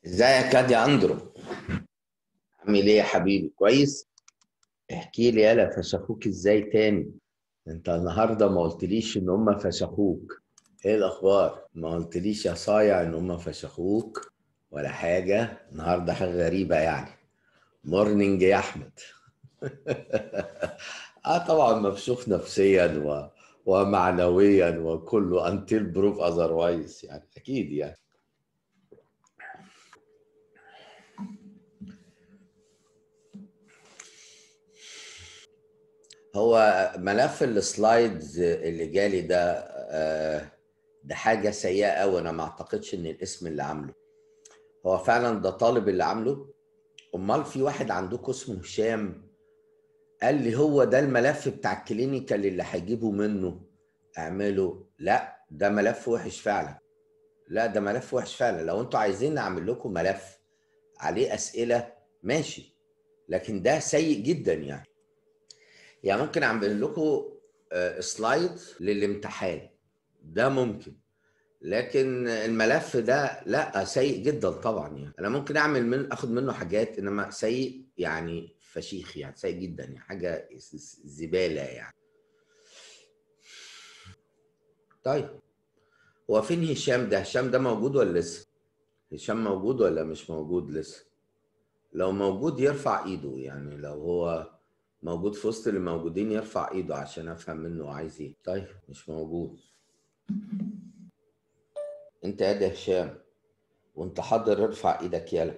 ازيك يا اندرو؟ عامل ايه يا حبيبي؟ كويس. احكي لي، يالا فشخوك ازاي تاني؟ انت النهارده ما قلتليش ان هم فشخوك. ايه الاخبار؟ ما قلتليش يا صايع ان هم فشخوك ولا حاجه. النهارده حاجه غريبه يعني. مورنينج يا احمد. اه طبعا مفشوخ نفسيا ومعنويا وكله انتل بروف اذروايز يعني اكيد يعني. هو ملف السلايدز اللي جالي ده ده حاجة سيئة أوي. أنا ما أعتقدش إن الاسم اللي عامله هو فعلا ده طالب اللي عامله. أمال في واحد عندكم اسمه هشام قال لي هو ده الملف بتاع الكلينيكال اللي هيجيبه منه اعمله. لا ده ملف وحش فعلا. لا ده ملف وحش فعلا. لو أنتوا عايزين أعمل لكم ملف عليه أسئلة ماشي، لكن ده سيء جدا يعني. يعني ممكن اعمل لكم سلايد للامتحان، ده ممكن، لكن الملف ده لا سيء جدا طبعا. يعني انا ممكن اخد منه حاجات، انما سيء يعني فشيخ، يعني سيء جدا، يعني حاجه زباله يعني. طيب هو فين هشام ده؟ هشام ده موجود ولا لسه؟ هشام موجود ولا مش موجود لسه؟ لو موجود يرفع ايده، يعني لو هو موجود في وسط اللي موجودين يرفع ايده عشان افهم منه عايز ايه. طيب مش موجود. انت يا ده هشام وانت حاضر ارفع ايدك يلا.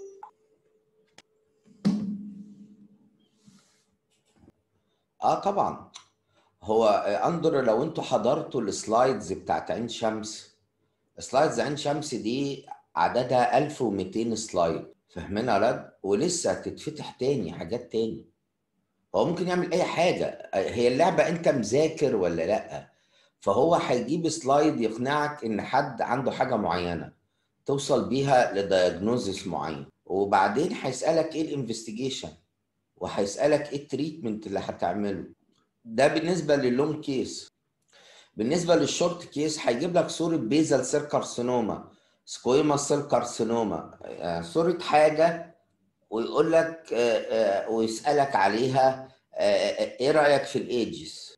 اه طبعا. هو اندر لو انتوا حضرتوا السلايدز بتاعت عين شمس، سلايدز عين شمس دي عددها 1200 سلايد، فاهمين يا ولاد؟ ولسه هتتفتح تاني حاجات تاني. هو ممكن يعمل اي حاجه. هي اللعبه انت مذاكر ولا لا؟ فهو هيجيب سلايد يقنعك ان حد عنده حاجه معينه توصل بيها لدياجنوزس معين، وبعدين هيسالك ايه الانفستيجيشن، وهيسالك ايه التريتمنت اللي هتعمله. ده بالنسبه لللونج كيس. بالنسبه للشورت كيس هيجيب لك صوره بيزل سيل كارسينوما، سكويما سيل كارسينوما، صوره حاجه، ويقول لك ويسالك عليها ايه رايك في الايدجز،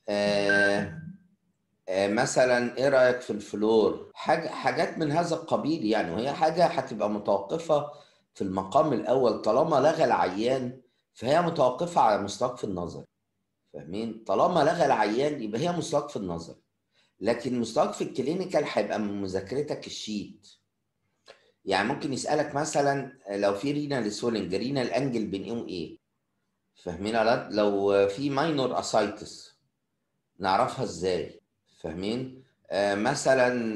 مثلا ايه رايك في الفلور، حاجات من هذا القبيل يعني. وهي حاجه هتبقى متوقفه في المقام الاول طالما لغى العيان، فهي متوقفه على مستواك في النظر. فاهمين؟ طالما لغى العيان يبقى هي مستواك في النظر، لكن مستواك في الكلينيكال هيبقى من مذاكرتك الشيت. يعني ممكن يسالك مثلا لو في رينال سويلنج، رينال انجل بينهم ايه؟ فاهمين يا ولاد؟ لو في ماينور اسايتس نعرفها ازاي؟ فاهمين؟ مثلا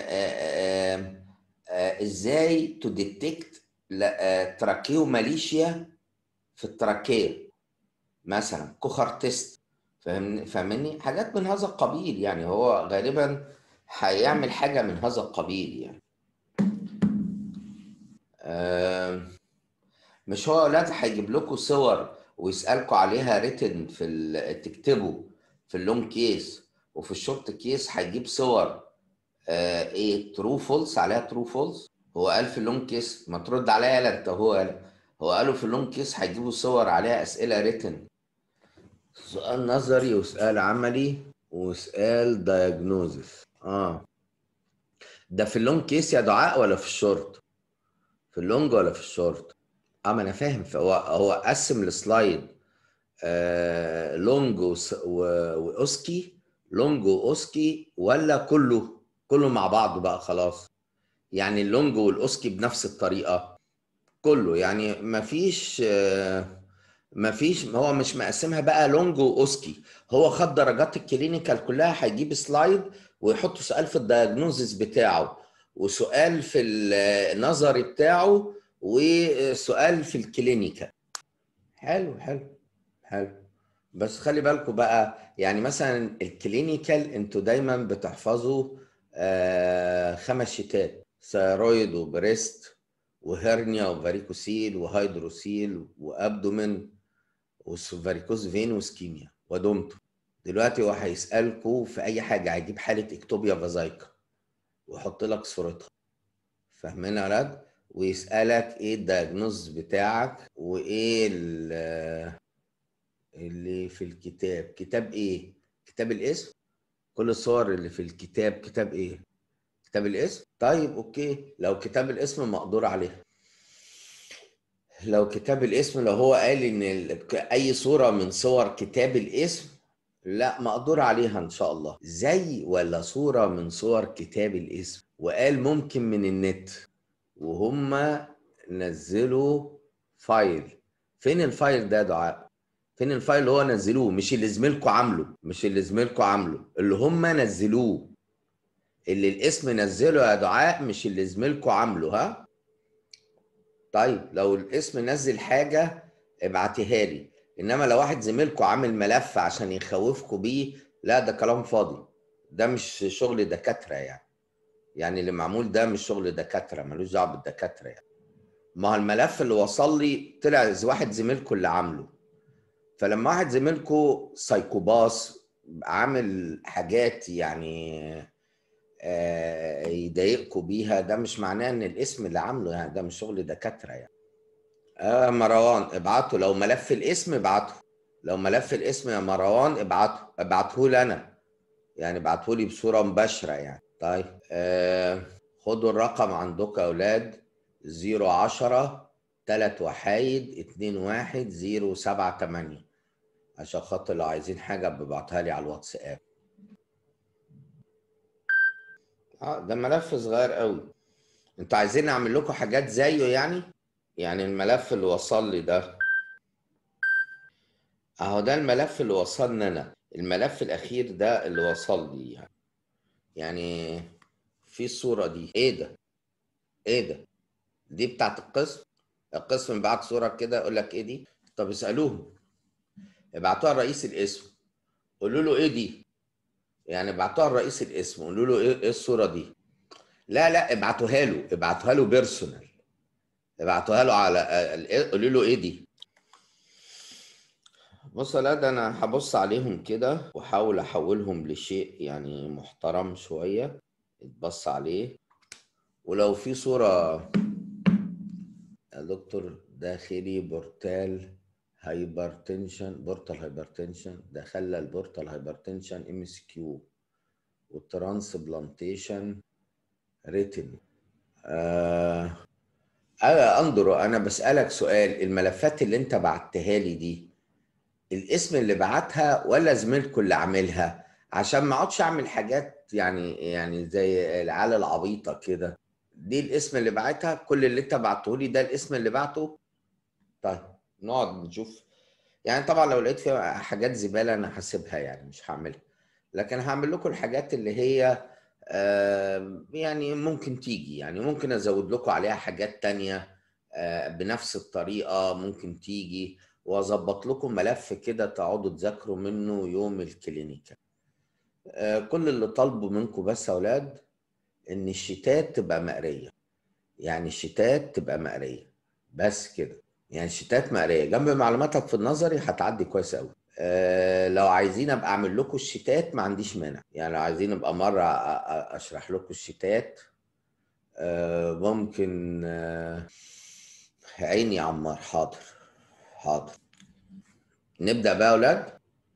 ازاي تو ديتكت تراكيوماليشيا في التراكيه، مثلا كوخر تيست. فاهمني؟ حاجات من هذا القبيل يعني. هو غالبا هيعمل حاجه من هذا القبيل يعني. آه، مش هو لا هيجيب لكم صور ويسألكوا عليها ريتن تكتبوا في اللونج كيس، وفي الشورت كيس هيجيب صور ايه ترو فولس، عليها ترو فولس. هو قال في اللونج كيس، ما ترد عليا لا انت، هو قالوا في اللونج كيس هيجيبوا صور عليها اسئله ريتن، سؤال نظري وسؤال عملي وسؤال دايجنوزس. ده في اللونج كيس يا دعاء ولا في الشورت؟ في اللونج ولا في الشورت؟ ما انا فاهم. هو قسم السلايد لونج واوسكي، لونج واوسكي، ولا كله مع بعضه بقى خلاص؟ يعني اللونج والاوسكي بنفس الطريقه كله، يعني مفيش هو مش مقسمها بقى لونج واوسكي. هو خد درجات الكلينيكال كلها، هيجيب سلايد ويحط سؤال في الدايجنوزس بتاعه، وسؤال في النظري بتاعه، وسؤال في الكلينيكال. حلو حلو حلو. بس خلي بالكم بقى، يعني مثلا الكلينيكال انتوا دايما بتحفظوا 5 شتات: ثيرويد وبريست وهرنيا وفاريكوسيل وهيدروسيل وابدومين وفاريكوز فين وسكيميا ودومتو. دلوقتي هو هيسألكوا في اي حاجة، هيجيب حالة اكتوبيا فازايكا ويحط لك صورتها. فاهمين يا ولاد؟ ويسألك ايه الدياجنوز بتاعك وايه اللي في الكتاب. كتاب ايه؟ كتاب الاسم؟ كل الصور اللي في الكتاب كتاب ايه؟ كتاب الاسم؟ طيب اوكي، لو كتاب الاسم مقدور عليها. لو كتاب الاسم، لو هو قال ان اي صورة من صور كتاب الاسم، لا مقدور عليها ان شاء الله. زي ولا صورة من صور كتاب الاسم وقال ممكن من النت، وهم نزلوا فايل. فين الفايل ده يا دعاء؟ فين الفايل اللي هو نزلوه؟ مش اللي زميلكوا عامله، مش اللي زميلكوا عامله، اللي هم نزلوه، اللي الاسم نزله يا دعاء، مش اللي زميلكوا عامله. ها طيب لو الاسم نزل حاجة ابعتيها لي، انما لو واحد زميلكوا عامل ملف عشان يخوفكوا بيه، لا ده كلام فاضي. ده مش شغل دكاترة يعني. يعني اللي معمول ده مش شغل دكاترة، ملوش دعوة بالدكاترة يعني. ما هو الملف اللي وصل لي طلع واحد زميلكوا اللي عامله. فلما واحد زميلكوا سايكوباس عامل حاجات يعني يضايقكوا بيها، ده مش معناه ان الاسم اللي عامله يعني. ده مش شغل دكاترة يعني. مروان ابعته، لو ملف الاسم ابعته. لو ملف الاسم يا مروان ابعته لي انا، يعني ابعته لي بصورة مباشرة يعني. طيب خدوا الرقم عندكم يا اولاد، 010 3 وحايد 2 1 0 7 8، عشان خاطر لو عايزين حاجة ببعتها لي على الواتساب. ده ملف صغير قوي. انتوا عايزين اعمل لكم حاجات زيه يعني؟ يعني الملف اللي وصل لي ده اهو، ده الملف اللي وصلنا انا، الملف الاخير ده اللي وصل لي يعني. يعني في الصورة دي ايه ده؟ ايه ده؟ دي بتاعت القسم. القسم بعت صورة كده، يقول لك ايه دي؟ طب اسألوهم، ابعتوها لرئيس القسم قولوا له ايه دي؟ يعني ابعتوها لرئيس القسم قولوا له ايه الصورة دي؟ لا لا، ابعتوها له بيرسونال، ابعتوها له على قولوا له ايه دي؟ بص لا، ده انا هبص عليهم كده واحاول احولهم لشيء يعني محترم شوية يتبص عليه. ولو في صورة يا دكتور داخلي بورتال هايبرتنشن، ده خلى البورتال هايبرتنشن MSQ والترانسبلانتيشن ريتن. اندرو، انا بسألك سؤال، الملفات اللي انت بعتها لي دي الاسم اللي بعتها ولا زميلكوا اللي عاملها؟ عشان ما اقعدش اعمل حاجات يعني زي العيال العبيطه كده. دي الاسم اللي بعتها؟ كل اللي انت بعته لي ده الاسم اللي بعته؟ طيب نقعد نشوف. يعني طبعا لو لقيت فيها حاجات زباله انا هسيبها يعني، مش هعملها. لكن هعمل لكم الحاجات اللي هي يعني ممكن تيجي، يعني ممكن ازود لكم عليها حاجات تانية بنفس الطريقة ممكن تيجي، واظبط لكم ملف كده تقعدوا تذاكروا منه يوم الكلينيكا. كل اللي طالبه منكم بس يا اولاد ان الشتات تبقى مقرية. يعني الشتات تبقى مقرية بس كده. يعني الشتات مقرية جنب معلوماتك في النظري هتعدي كويس قوي. لو عايزين ابقى اعمل لكم الشتات ما عنديش مانع، يعني لو عايزين ابقى مرة اشرح لكم الشتات ممكن. عيني يا عمار، حاضر حاضر. نبدأ بقى يا اولاد.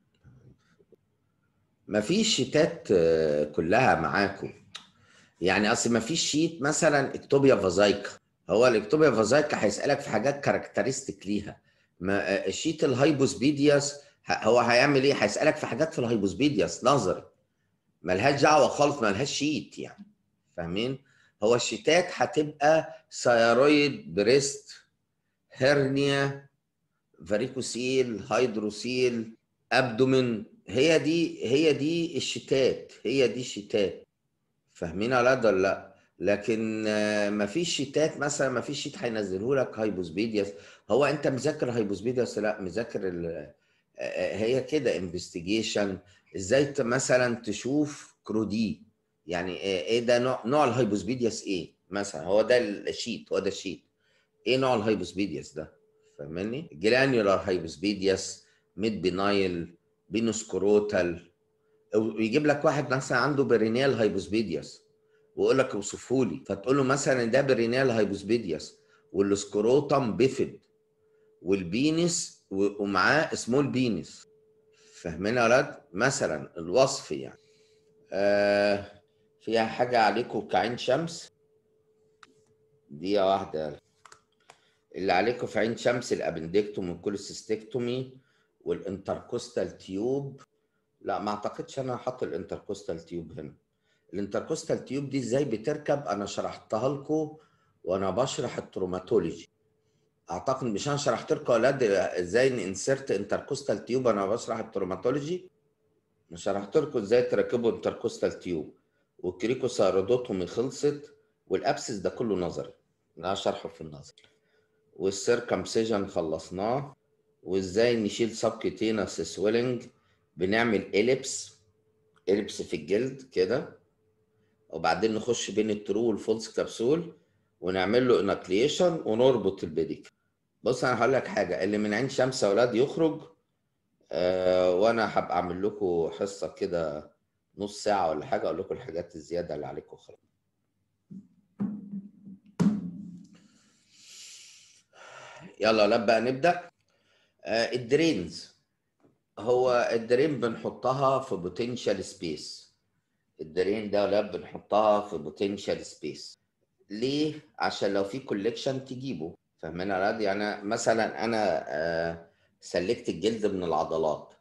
مفيش شيتات كلها معاكم يعني. اصل مفيش شيت مثلا اكتوبيا فازايكا، هو الاكتوبيا فازايكا هيسألك في حاجات كاركترستيك ليها. ما الشيت الهايبوسبيدياس هو هيعمل ايه؟ هيسألك في حاجات في الهايبوسبيدياس نظري، ملهاش دعوه خالص، ملهاش شيت يعني. فاهمين؟ هو الشيتات هتبقى ثيرويد، بريست، هرنيا، فاريكوسيل، هيدروسيل، ابدومين. هي دي الشتات، هي دي الشتات. فاهمين ولا لا ولا لا؟ لكن مفيش شيتات مثلا، مفيش شيت هينزله لك هايبوسبيدياس. هو انت مذاكر هايبوسبيدياس؟ لا مذاكر هي كده انفستيجيشن. ازاي مثلا تشوف كرودي، يعني ايه ده نوع الهايبوسبيدياس ايه مثلا؟ هو ده الشيت، هو ده الشيت. ايه نوع الهايبوسبيدياس ده؟ فاهمني؟ جرانيولار هايبوسبيدياس، ميد بينايل، بينوسكروتال. ويجيب لك واحد مثلا عنده برينيال هايبوسبيدياس، ويقول لك اوصفه لي، فتقول له مثلا ده برينيال هايبوسبيدياس والسكروتم بيفيد والبينس ومعاه سمول بينس. فاهمين يا ولاد؟ مثلا الوصف يعني. فيها حاجة عليكم كعين شمس؟ دقيقة واحدة. اللي عليكم في عين شمس الابندكتوم والكوليسيستكتومي والانتركوستال تيوب. لا ما اعتقدش انا هحط الانتركوستال تيوب هنا. الانتركوستال تيوب دي ازاي بتركب انا شرحتها لكم وانا بشرح التروماتولوجي. اعتقد مش انا شرحت لكم يا اولاد ازاي ننسرت انتركوستال تيوب انا بشرح التروماتولوجي؟ مش شرحت لكم ازاي تركبوا انتركوستال تيوب والكريكوسايرودوتومي خلصت والابسس ده كله نظري، انا شرحه في النظر. والسيركمسيجن خلصناه. وازاي نشيل سبكيتينس سويلنج، بنعمل اليبس في الجلد كده، وبعدين نخش بين الترو والفولس كبسول ونعمل له انكليشن ونربط البيديك. بص انا هقول لك حاجه، اللي من عين شمس يا اولاد يخرج. وانا هبقى اعمل لكم حصه كده نص ساعه ولا حاجه اقول لكم الحاجات الزياده اللي عليكم خلاص. يلا لا بقى نبدا. الدرينز. هو الدرين بنحطها في بوتنشال سبيس. الدرين ده ولا بنحطها في بوتنشال سبيس ليه؟ عشان لو في كوليكشن تجيبه. فاهمين يا ولاد؟ يعني مثلا انا سلكت الجلد من العضلات،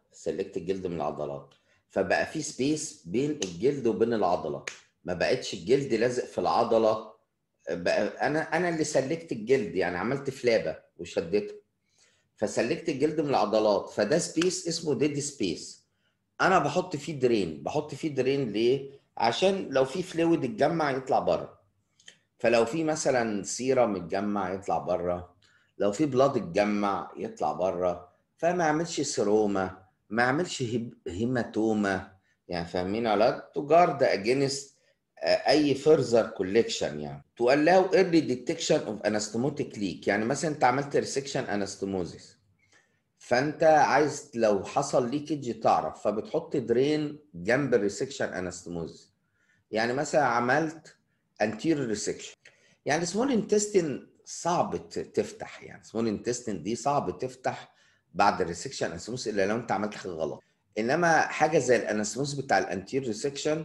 فبقى في سبيس بين الجلد وبين العضله، ما بقتش الجلد لازق في العضله. بقى انا اللي سلكت الجلد، يعني عملت فلابه وشدته، فسلكت الجلد من العضلات، فده سبيس اسمه ديد سبيس. انا بحط فيه درين ليه؟ عشان لو في فلويد اتجمع يطلع بره. فلو في مثلا سيرم اتجمع يطلع بره، لو في بلاد اتجمع يطلع بره، فما يعملش سيروما، ما يعملش هيماتوما. يعني فاهمين يا ولاد؟ تو جارد اجينست اي فيرذر كوليكشن، يعني تو allow early detection of anastomotic leak. يعني مثلا انت عملت ريسكشن انستموزيس، فانت عايز لو حصل ليكج تعرف، فبتحط درين جنب الريسكشن انستموزيس. يعني مثلا عملت انتيريور ريسكشن، يعني سمول انتستين صعب تفتح، يعني سمول انتستين دي صعب تفتح بعد الريسكشن انستموزيس الا لو انت عملت حاجه غلط. انما حاجه زي الانستموزيس بتاع الانتير ريسكشن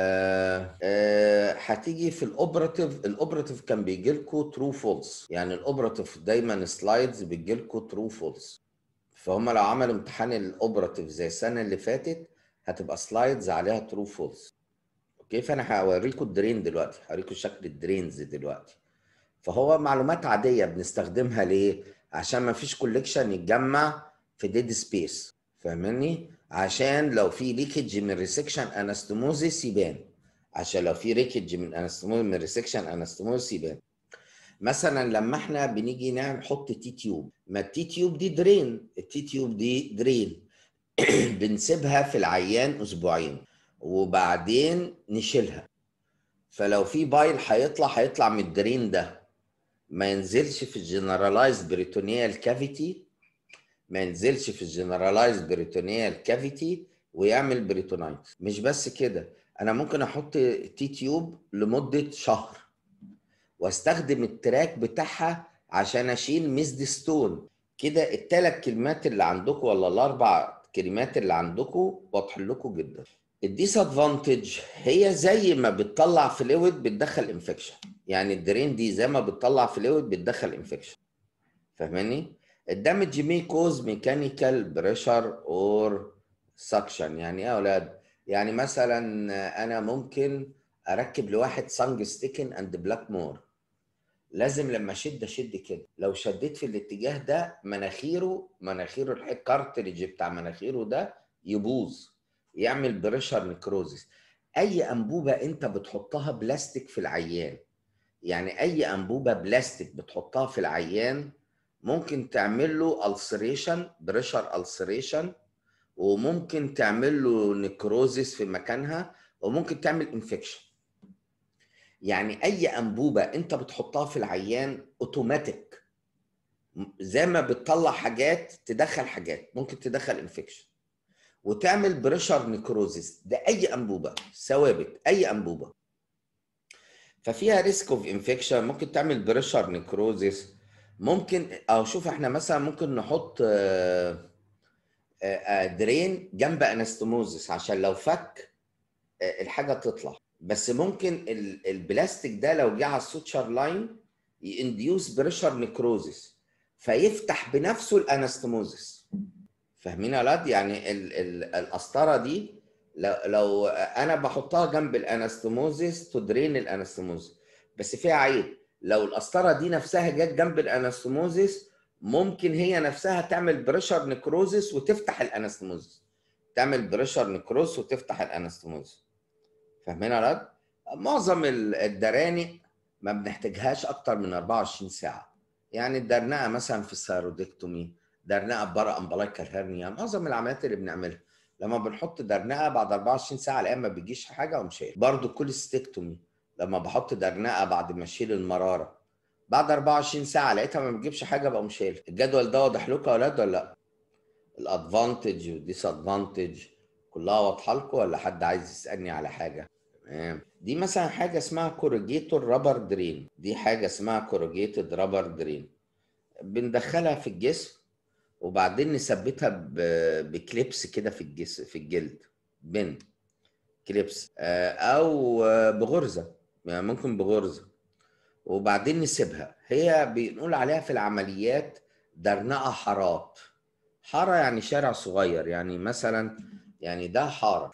هتيجي في الاوبراتيف كان بيجي لكم ترو فولس، يعني الاوبراتيف دايما سلايدز بيجي لكم ترو فولس. فهم لو عملوا امتحان الاوبراتيف زي السنه اللي فاتت هتبقى سلايدز عليها ترو فولس. اوكي، فانا هوريكم الدرين دلوقتي، هوريكم شكل الدرينز دلوقتي. فهو معلومات عاديه بنستخدمها ليه؟ عشان ما فيش كوليكشن يتجمع في ديد سبيس. فاهمني؟ عشان لو في ليكج من ريسكشن انستموزيس يبان، عشان لو في ريكج من ريسكشن انستموزيس يبان. مثلا لما احنا بنيجي نحط تي تيوب، ما التي تيوب دي درين، بنسيبها في العيان اسبوعين وبعدين نشيلها. فلو في بايل هيطلع من الدرين ده، ما ينزلش في الجنرالايزد بريتونيال كافيتي، ويعمل بريتونايتس. مش بس كده، انا ممكن احط تي تيوب لمده شهر واستخدم التراك بتاعها عشان اشيل ميزد ستون. كده الثلاث كلمات اللي عندكم ولا الاربع كلمات اللي عندكم واضح لكم جدا. الديس ادفانتج هي زي ما بتطلع فلويد بتدخل انفكشن، يعني الدرين دي زي ما بتطلع فلويد بتدخل انفكشن. فاهماني؟ الدامج مي كوز ميكانيكال بريشر اور سكشن. يعني ايه يا اولاد؟ يعني مثلا انا ممكن اركب لواحد سانج ستيكن اند بلاك مور، لازم لما اشد كده، لو شديت في الاتجاه ده مناخيره الكارتريج بتاع مناخيره ده يبوظ، يعمل بريشر نكروزيس. اي انبوبه انت بتحطها بلاستيك في العيان، يعني اي انبوبه بلاستيك بتحطها في العيان ممكن تعمل له السريشن، بريشر السريشن، وممكن تعمل له نكروزيس في مكانها، وممكن تعمل انفكشن. يعني اي انبوبه انت بتحطها في العيان اوتوماتيك زي ما بتطلع حاجات تدخل حاجات، ممكن تدخل انفكشن وتعمل بريشر نكروزيس. ده اي انبوبه ثوابت، اي انبوبه. ففيها ريسك اوف انفكشن، ممكن تعمل بريشر نيكروزيس. ممكن او شوف احنا مثلا ممكن نحط درين جنب انستموزس عشان لو فك الحاجه تطلع. بس ممكن البلاستيك ده لو جه على السوتشر لاين ينديوس بريشر نيكروزيس فيفتح بنفسه الانستموزس. فاهمين يا ولاد؟ يعني القسطره دي لو انا بحطها جنب الانستموزيس تدرين الانستموزيس، بس فيها عيب. لو القسطره دي نفسها جت جنب الانستموزيس ممكن هي نفسها تعمل بريشر نيكروزيس وتفتح الانستموزيس، تعمل بريشر نيكروز وتفتح الانستموزيس. فاهمين يا ولاد؟ معظم الدرانق ما بنحتاجهاش اكتر من 24 ساعه. يعني الدرنقه مثلا في الثيرودكتومي، درنقه بره امبلايكال هيرنيا، معظم العمليات اللي بنعملها لما بنحط درنقه بعد 24 ساعه الاقيها ما بيجيش حاجه ومشيل. برضو الكوليستكتومي لما بحط درنقه بعد ما اشيل المراره بعد 24 ساعه لقيتها ما بتجيبش حاجه بقوم شايل. الجدول ده واضح لكم يا اولاد ولا لا؟ الادفانتج والديس ادفانتج كلها واضحه لكم ولا حد عايز يسالني على حاجه؟ تمام. دي مثلا حاجه اسمها كورجيتور رابر درين، دي حاجه اسمها كورجيتد رابر درين، بندخلها في الجسم وبعدين نثبتها بكليبس كده في الجسم في الجلد، بن كليبس او بغرزه، يعني ممكن بغرزه، وبعدين نسيبها. هي بنقول عليها في العمليات درنقه حارات. حاره يعني شارع صغير، يعني مثلا يعني ده حاره،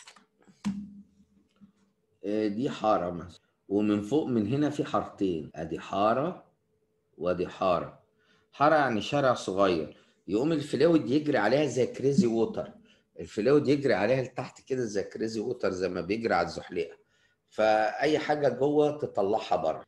دي حاره مثلا، ومن فوق من هنا في حارتين، ادي حاره وادي حاره. حاره يعني شارع صغير، يقوم الفلويد يجري عليها زي كريزي ووتر، الفلويد يجري عليها لتحت كده زي كريزي ووتر، زي ما بيجري على الزحليقه، فاي حاجه جوه تطلعها بره.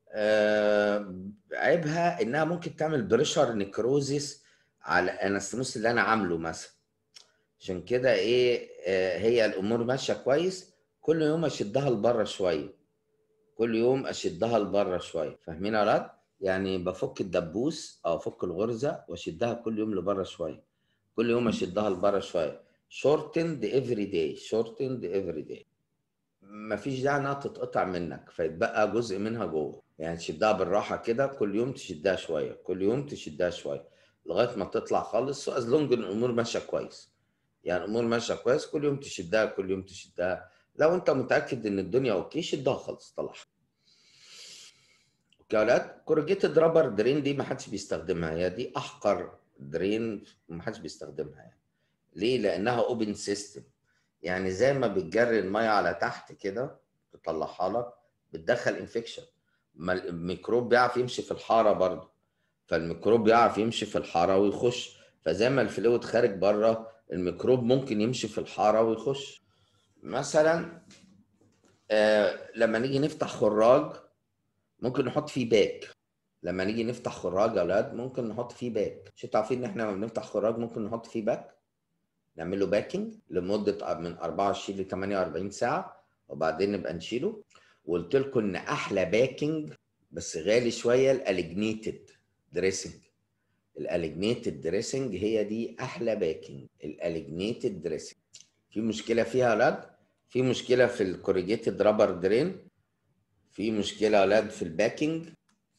عيبها انها ممكن تعمل بريشر نيكروزيس على الانستموس اللي انا عامله مثلا. عشان كده ايه هي الامور ماشيه كويس، كل يوم اشدها لبره شويه، كل يوم اشدها لبره شويه. فاهمين يا ولاد؟ يعني بفك الدبوس او افك الغرزه واشدها كل يوم لبره شويه، كل يوم اشدها لبره شويه. shortened every day، shortened every day. مفيش داعي انها تتقطع منك فيتبقى جزء منها جوه، يعني تشدها بالراحه كده، كل يوم تشدها شويه، كل يوم تشدها شويه لغايه ما تطلع خالص، از لونج الامور ماشيه كويس. يعني الامور ماشيه كويس، كل يوم تشدها كل يوم تشدها. لو انت متاكد ان الدنيا اوكي شدها خالص طلعها. اوكي يا ولاد؟ كورجيتد رابر درين دي ما حدش بيستخدمها، هي دي احقر درين ما حدش بيستخدمها. يعني ليه؟ لانها اوبن سيستم، يعني زي ما بتجري الميه على تحت كده تطلعها لك بتدخل انفكشن. ما الميكروب بيعرف يمشي في الحاره برضه، فالميكروب بيعرف يمشي في الحاره ويخش، فزي ما الفلويد خارج بره الميكروب ممكن يمشي في الحاره ويخش. مثلا لما نيجي نفتح خراج ممكن نحط فيه باك. لما نيجي نفتح خراج يا اولاد ممكن نحط فيه باك. مش انتوا عارفين ان احنا لما بنفتح خراج ممكن نحط فيه باك، نعمل له باكينج لمده من 24 ل 48 ساعه وبعدين نبقى نشيله. وقلت لكم ان احلى باكينج بس غالي شويه الالجنيتد دريسنج. الالجنيتد دريسنج هي دي احلى باكينج، الالجنيتد دريسنج. في مشكله فيها يا اولاد؟ في مشكله في الكوريجيتد رابر درين؟ في مشكله يا اولاد في الباكينج؟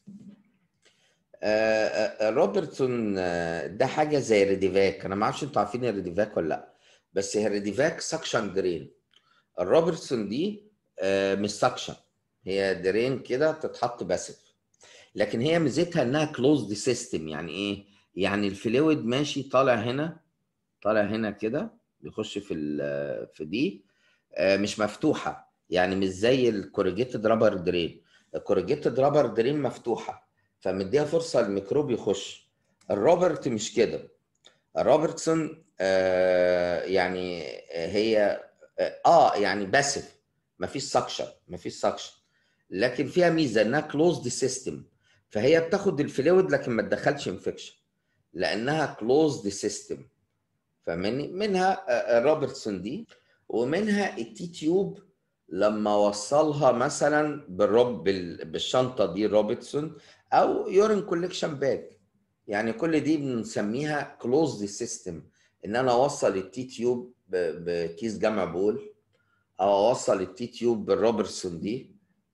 روبرتسون ده حاجه زي ريديفاك، انا ما اعرفش انتوا عارفين الريديفاك ولا لا، بس هي الريديفاك سكشن درين. الروبرتسون دي مش سكشن، هي درين كده تتحط باسف، لكن هي ميزتها انها كلوزد سيستم. يعني ايه؟ يعني الفلويد ماشي طالع هنا، طالع هنا كده بيخش في دي مش مفتوحه، يعني مش زي الكوريجيتد رابر درين. الكوريجيتد رابر درين مفتوحه فمديها فرصه الميكروب يخش. الروبرت مش كده، الروبرتسون يعني هي يعني باسف، مفيش سكشن، مفيش سكشن، لكن فيها ميزه انها كلوزد سيستم، فهي بتاخد الفلويد لكن ما تدخلش انفكشن لانها كلوزد سيستم. فاهماني؟ منها روبرتسون دي، ومنها التي تيوب لما وصلها مثلا بالشنطه دي روبرتسون، او يورين كوليكشن باج. يعني كل دي بنسميها كلوزد سيستم، ان انا اوصل التي تيوب بكيس جمع بول، او اوصل التي تيوب بالروبرتسون دي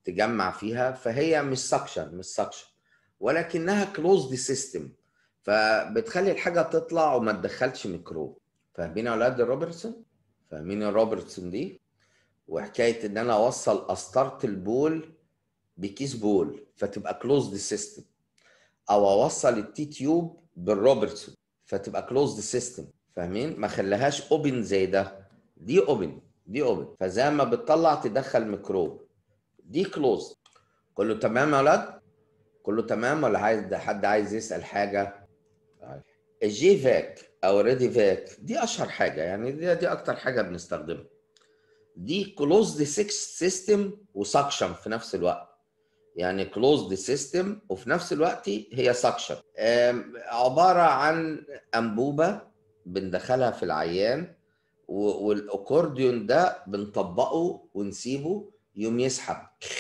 تجمع فيها، فهي مش سكشن ولكنها كلوزد سيستم، فبتخلي الحاجه تطلع وما تدخلش ميكروب. فاهمين يا اولاد الروبرتسون؟ فاهمين الروبرتسون دي؟ وحكايه ان انا اوصل قسطره البول بكيس بول فتبقى كلوزد سيستم، او اوصل التي تيوب بالروبرتسون فتبقى كلوزد سيستم. فاهمين؟ ما خليهاش اوبن زي ده، دي اوبن دي اوبن، فزي ما بتطلع تدخل ميكروب، دي كلوزد. كله تمام يا ولاد؟ كله تمام ولا عايز حد عايز يسأل حاجة؟ الجي فاك او ريدي فاك دي اشهر حاجة، يعني دي اكتر حاجة بنستخدمها. دي كلوزد سيستم وسكشن في نفس الوقت، يعني كلوزد سيستم وفي نفس الوقت هي سكشن. عبارة عن أنبوبة بندخلها في العيان، والأكورديون ده بنطبقه ونسيبه يوم يسحب،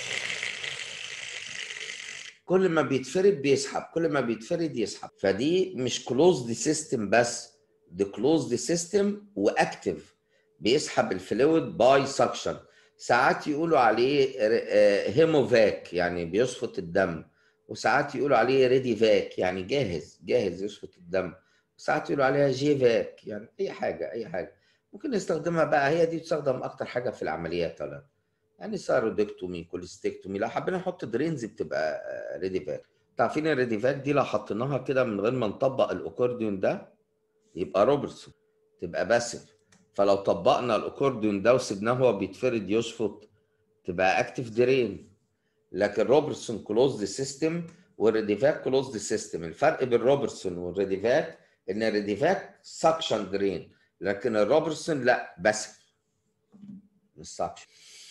كل ما بيتفرد بيسحب، كل ما بيتفرد يسحب. فدي مش كلوزد سيستم بس، دي كلوزد سيستم واكتف، بيسحب الفلويد باي سكشن. ساعات يقولوا عليه هيموفاك يعني بيشفط الدم، وساعات يقولوا عليه ريدي فاك يعني جاهز يشفط الدم، وساعات يقولوا عليها جي فاك، يعني اي حاجه اي حاجه ممكن نستخدمها بقى. هي دي بتستخدم اكتر حاجه في العمليات ولا يعني سايرودكتومي، كوليستكتومي. لو حبينا نحط درينز بتبقى ريدي فاك. عارفين الريدي فاك دي لو حطيناها كده من غير ما نطبق الاكورديون ده يبقى روبرتسون، تبقى باسف. فلو طبقنا الاكورديون ده وسيبناه هو بيتفرد يشفط تبقى اكتف درين. لكن روبرتسون كلوزد سيستم والريديفاك كلوزد سيستم. الفرق بين روبرتسون والريديفاك ان الريديفاك سكشن درين، لكن الروبرتسون لا باسف مش سكشن.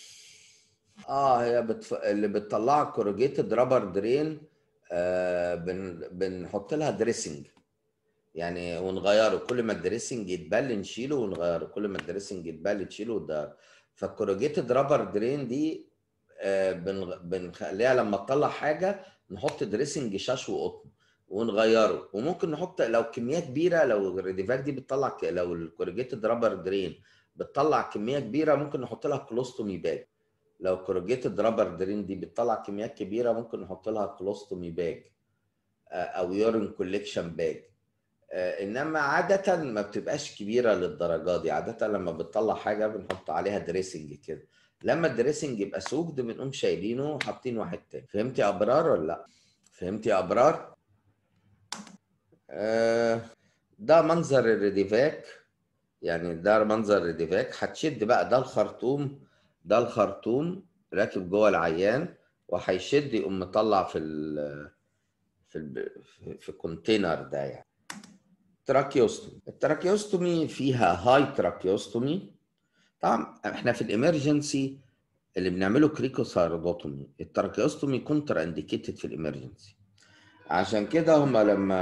هي اللي بتطلع كوروجيتد رابر درين. بنحط لها دريسنج يعني ونغيره، كل ما الدريسنج يتبل نشيله ونغيره، كل ما الدريسنج يتبل نشيله ونغيره. فالكوروجيتد رابر درين دي بنخليها لما تطلع حاجه نحط دريسنج شاش وقطن ونغيره. وممكن نحط لو كميه كبيره، لو الريديفاك دي بتطلع لو الكوروجيتد رابر درين بتطلع كميه كبيره ممكن نحط لها كلوستومي باج. لو كوروجيتد رابر درين دي بتطلع كميات كبيره ممكن نحط لها كلوستومي باج او يورين كوليكشن باج. انما عاده ما بتبقاش كبيره للدرجه دي، عاده لما بتطلع حاجه بنحط عليها دريسنج كده، لما الدريسنج يبقى سوكد بنقوم شايلينه وحاطين واحد تاني. فهمت يا ابرار ولا لا؟ فهمت يا ابرار؟ ده منظر الريديفاك، يعني ده منظر الريديفاك. هتشد بقى ده الخرطوم، ده الخرطوم راكب جوه العيان وهيشد يقوم مطلع في الكونتينر ده يعني. تراكيوستومي. التراكيوستومي فيها هاي تراكيوستومي. طبعا احنا في الامرجنسي اللي بنعمله كريكوثايرودوتومي، التراكيوستومي كونتر انديكيتد في الامرجنسي. عشان كده هم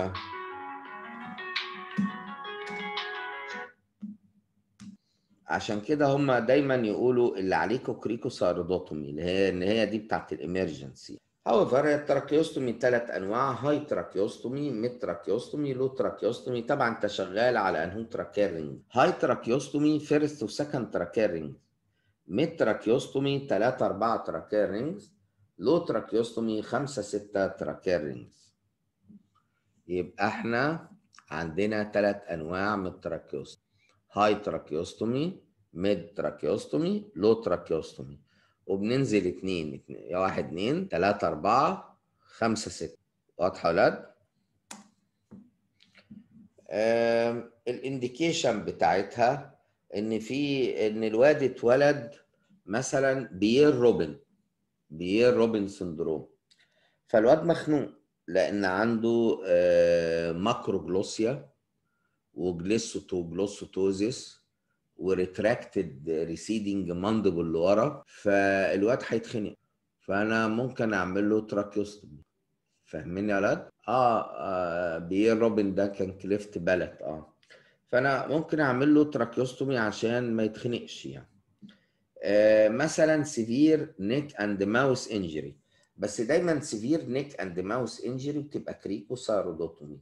عشان كده هم دايما يقولوا اللي عليكم كريكوثايرودوتومي، اللي هي ان هي دي بتاعت الامرجنسي. however التراكيوستومي 3 انواع: هاي تراكيوستومي، ميد تراكيوستومي، لو تراكيوستومي. طبعا انت شغال على انهو تراكيرنج. هاي تراكيوستومي فيرست وسكند تراكيرنج، ميد تراكيوستومي 3 4 تراكيرنجز، لو تراكيوستومي 5 6 تراكيرنجز. يبقى احنا عندنا 3 انواع من التراكيوستومي: هاي تراكيوستومي، ميد تراكيوستومي، لو تراكيوستومي. وبننزل 2 يا 1 2 3 4 5 6. واضحه يا ولاد؟ الانديكيشن بتاعتها ان الواد اتولد مثلا بيير روبن سندروم، فالواد مخنوق لان عنده ماكروجلوسيا وجلوسوتوزيس وريتراكتد ريسيدنج ماندبل لورا، فالواد هيتخنق، فانا ممكن اعمل له تراكيوستومي. فاهمين يا ولاد؟ بيير روبن ده كان كليفت بالت. فانا ممكن اعمل له تراكيوستومي عشان ما يتخنقش يعني. مثلا سيفير نيك اند ماوس انجري، بس دايما سيفير نيك اند ماوس انجري بتبقى كريكوثايرودوتومي.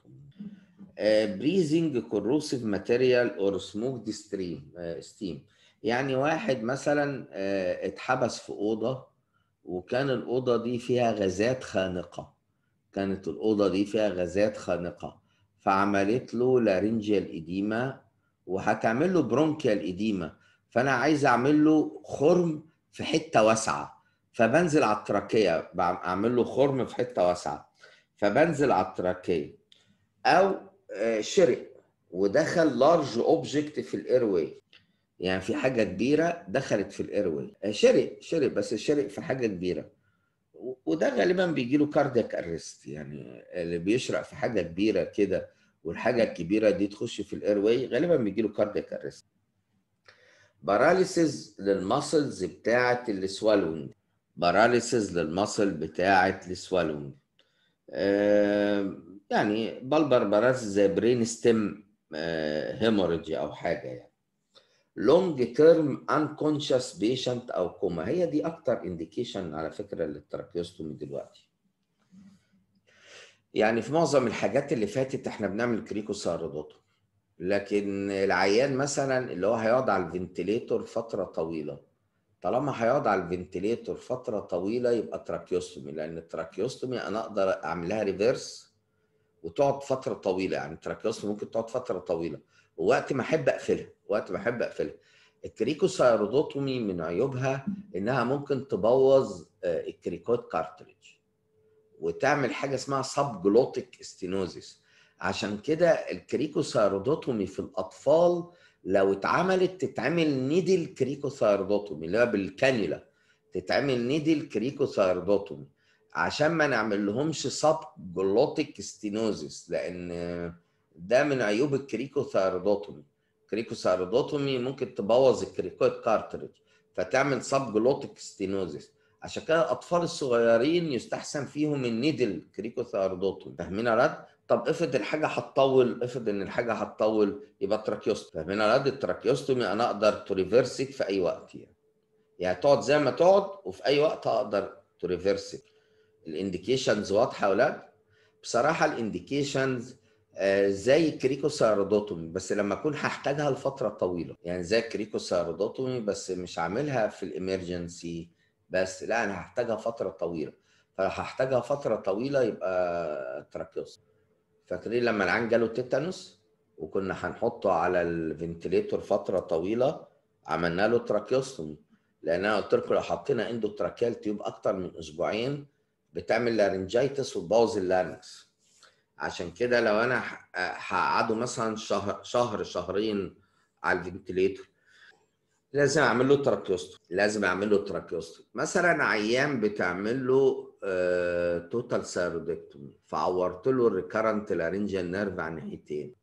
بريزنج كوروسيف ماتيريال اور سموك ستيم. يعني واحد مثلا اتحبس في أوضة، وكان الأوضة دي فيها غازات خانقة، كانت الأوضة دي فيها غازات خانقة، فعملت له لارنجيال إديما وهتعمل له برونكيال إديما. فأنا عايز أعمل له خرم في حتة واسعة، فبنزل على التراكية، أعمل له خرم في حتة واسعة فبنزل على التراكية. أو شرق ودخل لارج أوبجكت في الإيرواي، يعني في حاجة كبيرة دخلت في الإيرواي، شرق بس شرق في حاجة كبيرة، وده غالبا بيجي له كاردياك ارست. يعني اللي بيشرق في حاجه كبيره كده والحاجه الكبيره دي تخش في الاير واي غالبا بيجي له كاردياك ارست. باراليسيز للماسلز بتاعه السوالونج، باراليسيز للماسل بتاعه السوالونج. يعني بلبر باراليسيز زي برين ستيم هيموريدج او حاجه يعني. لونج تيرم انكونشس بيشنت او كوما، هي دي اكتر انديكيشن على فكره للتراكيوستومي دلوقتي. يعني في معظم الحاجات اللي فاتت احنا بنعمل كريكوساردوتومي، لكن العيان مثلا اللي هو هيقعد على الفنتليتور فترة طويلة، طالما هيقعد على الفنتليتور فترة طويلة يبقى تراكيوستومي، لأن التراكيوستومي أنا أقدر أعملها ريفيرس وتقعد فترة طويلة. يعني التراكيوستومي ممكن تقعد فترة طويلة ووقت ما أحب أقفلها، وقت ما أحب أقفلها. الكريكوساردوتومي من عيوبها إنها ممكن تبوظ الكريكويد كارتريج وتعمل حاجه اسمها سب جلوتيك ستينوزيس. عشان كده الكريكوثايرودوتومي في الاطفال لو اتعملت تتعمل نيدل كريكوثايرودوتومي اللي هو بالكانيولا، تتعمل نيدل كريكوثايرودوتومي عشان ما نعمل لهمش سب جلوتيك ستينوزيس، لان ده من عيوب الكريكوثايرودوتومي. الكريكوثايرودوتومي ممكن تبوظ الكريكويد كارتريج فتعمل سب جلوتيك ستينوزيس. عشان كده الاطفال الصغيرين يستحسن فيهم النيدل كريكوثايرودوتومي. فاهمين يا رد؟ طب افرض الحاجه هتطول، افرض ان الحاجه هتطول يبقى تراكيوستومي. فاهمين يا رد؟ التراكيوستومي انا اقدر تريفرسك في اي وقت، يعني تقعد زي ما تقعد وفي اي وقت اقدر تريفرسك. الانديكيشنز واضحه ولا لا؟ بصراحه الانديكيشنز زي الكريكوثايرودوتومي بس لما اكون هحتاجها لفتره طويله، يعني زي الكريكوثايرودوتومي بس مش عاملها في الامرجنسي، بس لا انا هحتاجها فتره طويله، فهحتاجها فتره طويله يبقى تراكيوستومي. فاكرين لما العيان جاله تيتانوس وكنا هنحطه على الفنتليتور فتره طويله، عملنا له تراكيوستومي، لان انا قلت لكم لو حطينا اندوتراكيال تيوب اكتر من اسبوعين بتعمل لارنجايتس وتبوظ اللارنكس. عشان كده لو انا هقعده مثلا شهر شهرين على الفنتليتور لازم اعمل له تراكيوستومي، لازم اعمل له تراكيوستومي. مثلا عيان بتعمل له توتال سيرودكتومي فعورت له الريكارنت لارنجيال نيرف على الناحيتين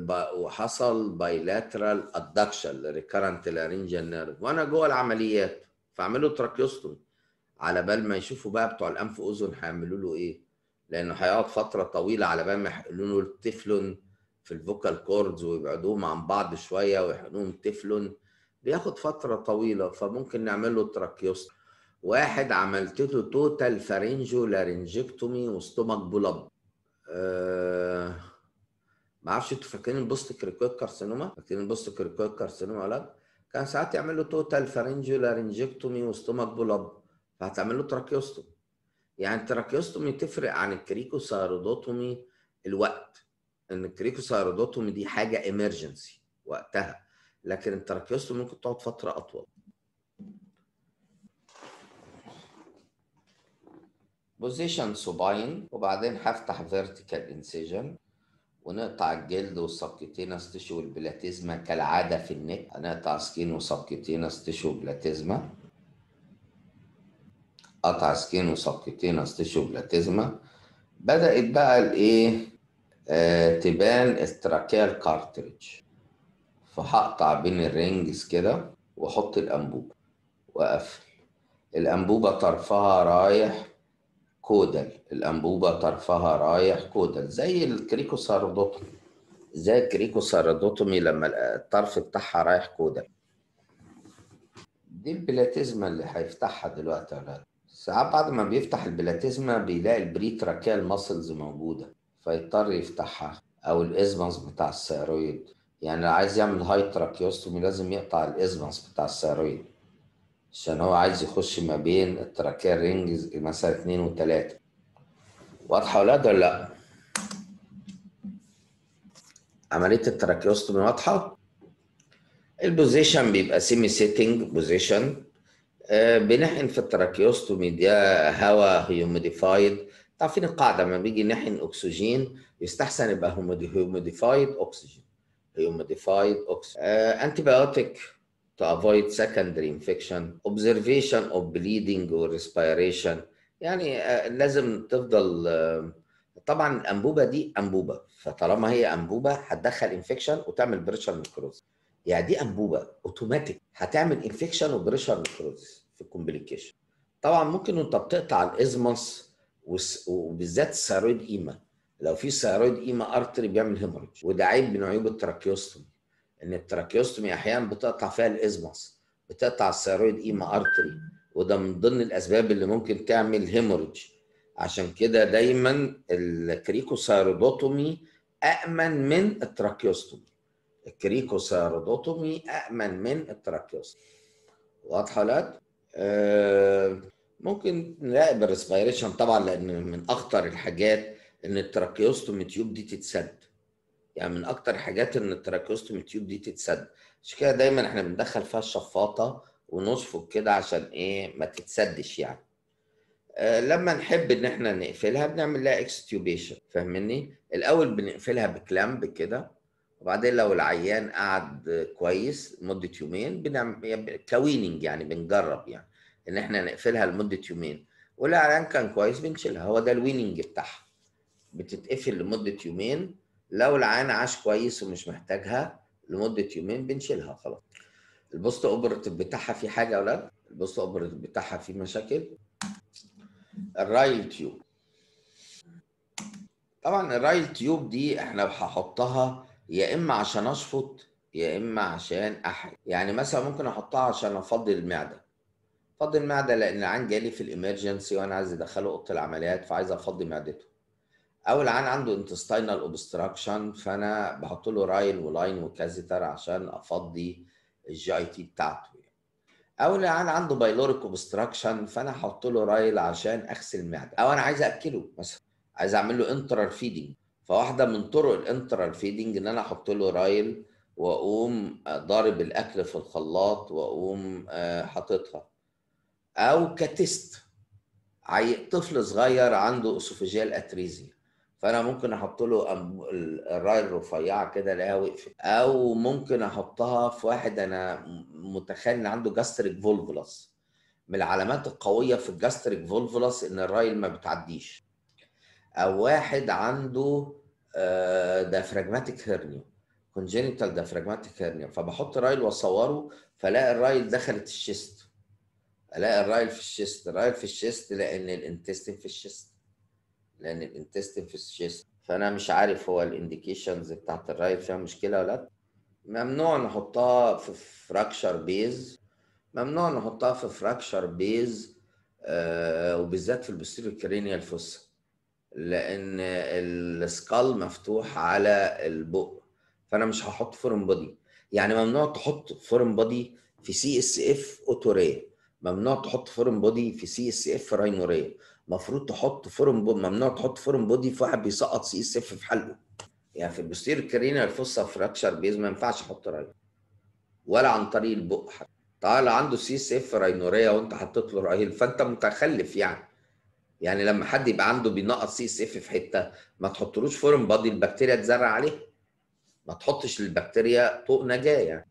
وحصل بايلاترال ادكشن للريكارنت لارنجيال نيرف وانا جوه العمليات، فاعمل له تراكيوستومي على بال ما يشوفوا بقى بتوع الانف واذن هيعملوا له ايه، لانه هيقعد فتره طويله على بال ما يحقنوا له التeflon في الفوكال كوردز ويبعدوهم عن بعض شويه ويحقنوهم تeflon، بياخد فتره طويله، فممكن نعمل له تراكيوستومي. واحد عملت له توتال فارنجو لارنجكتومي وستومك بولاب. ما اعرفش انتوا فاكرين البوست كريكويد كارسينوما؟ فاكرين البوست كريكويد كارسينوما ولا لا؟ كان ساعات يعمل له توتال فارنجو لارنجكتومي وستومك بولاب فهتعمل له تراكيوستومي. يعني التراكيوستومي تفرق عن الكريكوسايرودوتومي الوقت، ان الكريكوسايرودوتومي دي حاجه امرجنسي وقتها، لكن التراكيوستومي ممكن تقعد فتره اطول. بوزيشن سوباين وبعدين هفتح فيرتيكال انسيجن ونقطع الجلد والسبكيتينس تيشو والبلاتيزما كالعاده في النك، هنقطع سكين وسبكيتينس تيشو وبلاتيزما، قطع سكين وسبكيتينس تيشو وبلاتيزما. بدأت بقى الايه تبان التراكيال كارتريج، فهقطع بين الرينجز كده واحط الانبوبه واقفل. الانبوبه طرفها رايح كودل، الانبوبه طرفها رايح كودل زي الكريكوساردوتومي، زي الكريكوساردوتومي لما الطرف بتاعها رايح كودل. دي البلاتيزما اللي هيفتحها دلوقتي يا ولاد. ساعات بعد ما بيفتح البلاتيزما بيلاقي البريتراكيال ماسلز موجوده فيضطر يفتحها، او الازمس بتاع الثيرويد يعني لو عايز يعمل هاي تراكيوستومي لازم يقطع الازمس بتاع الثيرويد، عشان هو عايز يخش ما بين التراكية رينجز مثلا 2 و3. واضحة ولا لا؟ عملية التراكيوستومي واضحة؟ البوزيشن بيبقى سيمي سيتنج بوزيشن. بنحقن في التراكيوستومي ده هواء هيوميديفايد. عارفين القاعدة لما بيجي نحقن أكسجين يستحسن يبقى هيوميديفايد أكسجين. هيوميديفايد أكسجين. أنتيبيوتيك to avoid secondary infection. Observation of bleeding or respiration. يعني لازم تفضل طبعا الأنبوبة دي أنبوبة، فطالما هي أنبوبة هتدخل انفكشن وتعمل بريشر نكروز. يعني دي انبوبه اوتوماتيك هتعمل انفكشن وبريشر نكروزس في الكومبليكيشن. طبعا ممكن وانت بتقطع الازمس وبالذات الثيرويد ايما، لو في ثيرويد ايما ارتري بيعمل هيموريج، وده عيب من عيوب التراكيوستومي، ان التراكيوستومي احيانا بتقطع فيها الازمس، بتقطع الثيرويد ايما ارتري، وده من ضمن الاسباب اللي ممكن تعمل هيموريج. عشان كده دايما الكريكوثيرودوتومي امن من التراكيوستومي. الكريكوثيرودوتومي أأمن من التراكيوستومي. واضحة لك؟ ممكن نراقب الريسبيريشن طبعا، لأن من أخطر الحاجات إن التراكيوستومي تيوب دي تتسد. يعني من أكتر الحاجات إن التراكيوستومي تيوب دي تتسد، عشان كده دايما إحنا بندخل فيها الشفاطة ونصفق كده عشان إيه ما تتسدش يعني. لما نحب ان احنا نقفلها بنعمل لها اكستيوبيشن، فاهمني؟ الاول بنقفلها بكلامب كده، وبعدين لو العيان قعد كويس لمده يومين بنعمل كويننج، يعني بنجرب يعني ان احنا نقفلها لمده يومين، ولو العيان كان كويس بنشيلها. هو ده الويننج بتاعها، بتتقفل لمده يومين. لو العيان عاش كويس ومش محتاجها لمده يومين بنشيلها خلاص. البوست اوبرتيف بتاعها في حاجه ولا لا؟ البوست اوبرتيف بتاعها في مشاكل. الرايل تيوب، طبعا الرايل تيوب دي احنا هحطها يا اما عشان اشفط يا اما عشان احرق. يعني مثلا ممكن احطها عشان افضي المعده، افضي المعده لان العيان جالي في الامرجنسي وانا عايز ادخله اوضه العمليات فعايز افضي معدته، او العيان عنده انتستينال اوبستراكشن فانا بحط له رايل ولاين وكازيتر عشان افضي الجي اي تي بتاعته، او العيان عنده بايلوريك اوبستراكشن فانا احط له رايل عشان اغسل المعده، او انا عايز اكله مثلا، عايز اعمل له انترال فيدنج. فواحده من طرق الانترال فيدنج ان انا احط له رايل واقوم ضارب الاكل في الخلاط واقوم حاططها. او كتست طفل صغير عنده اسوفيجيال اتريزيا، فانا ممكن احط له الرايل رفيعه كده الاقيها وقفت. او ممكن احطها في واحد انا متخيل ان عنده جاستريك فولفولاس. من العلامات القويه في الجاستريك فولفولاس ان الرايل ما بتعديش. او واحد عنده دافراجماتيك هيرنيا، كونجينيتال دافراجماتيك هيرنيا، فبحط رايل واصوره فلاقي الرايل دخلت الشيست، الاقي الرايل في الشيست. الرايل في الشيست لان الانتستين في الشيست، لان الانتستين في الشيست، فانا مش عارف هو الانديكيشنز بتاعت الرايل فيها مشكله ولا لا. ممنوع نحطها في فراكشر بيز، ممنوع نحطها في فراكشر بيز وبالذات في البوستيريور كرينيال فوسا، لان السكال مفتوح على البق، فانا مش هحط فورم بودي. يعني ممنوع تحط فورم بودي في سي اس اف اوتوريه، ممنوع تحط فورم بودي في سي اس اف راينوريه، المفروض تحط فورم بودي، ممنوع تحط فورم بودي في واحد بيسقط سي اس اف في حلقه. يعني في البوستيريور كرينيال فوسا فراكشر بيز ما ينفعش احط راين ولا عن طريق البق حتى. تعالى عنده سي اس اف راينوريه وانت حطيت له رايل فانت متخلف يعني. يعني لما حد يبقى عنده بينقص سي اس اف في حته ما تحطلوش فورم بادي البكتيريا تزرع عليه، ما تحطش للبكتيريا طوق نجاه يعني.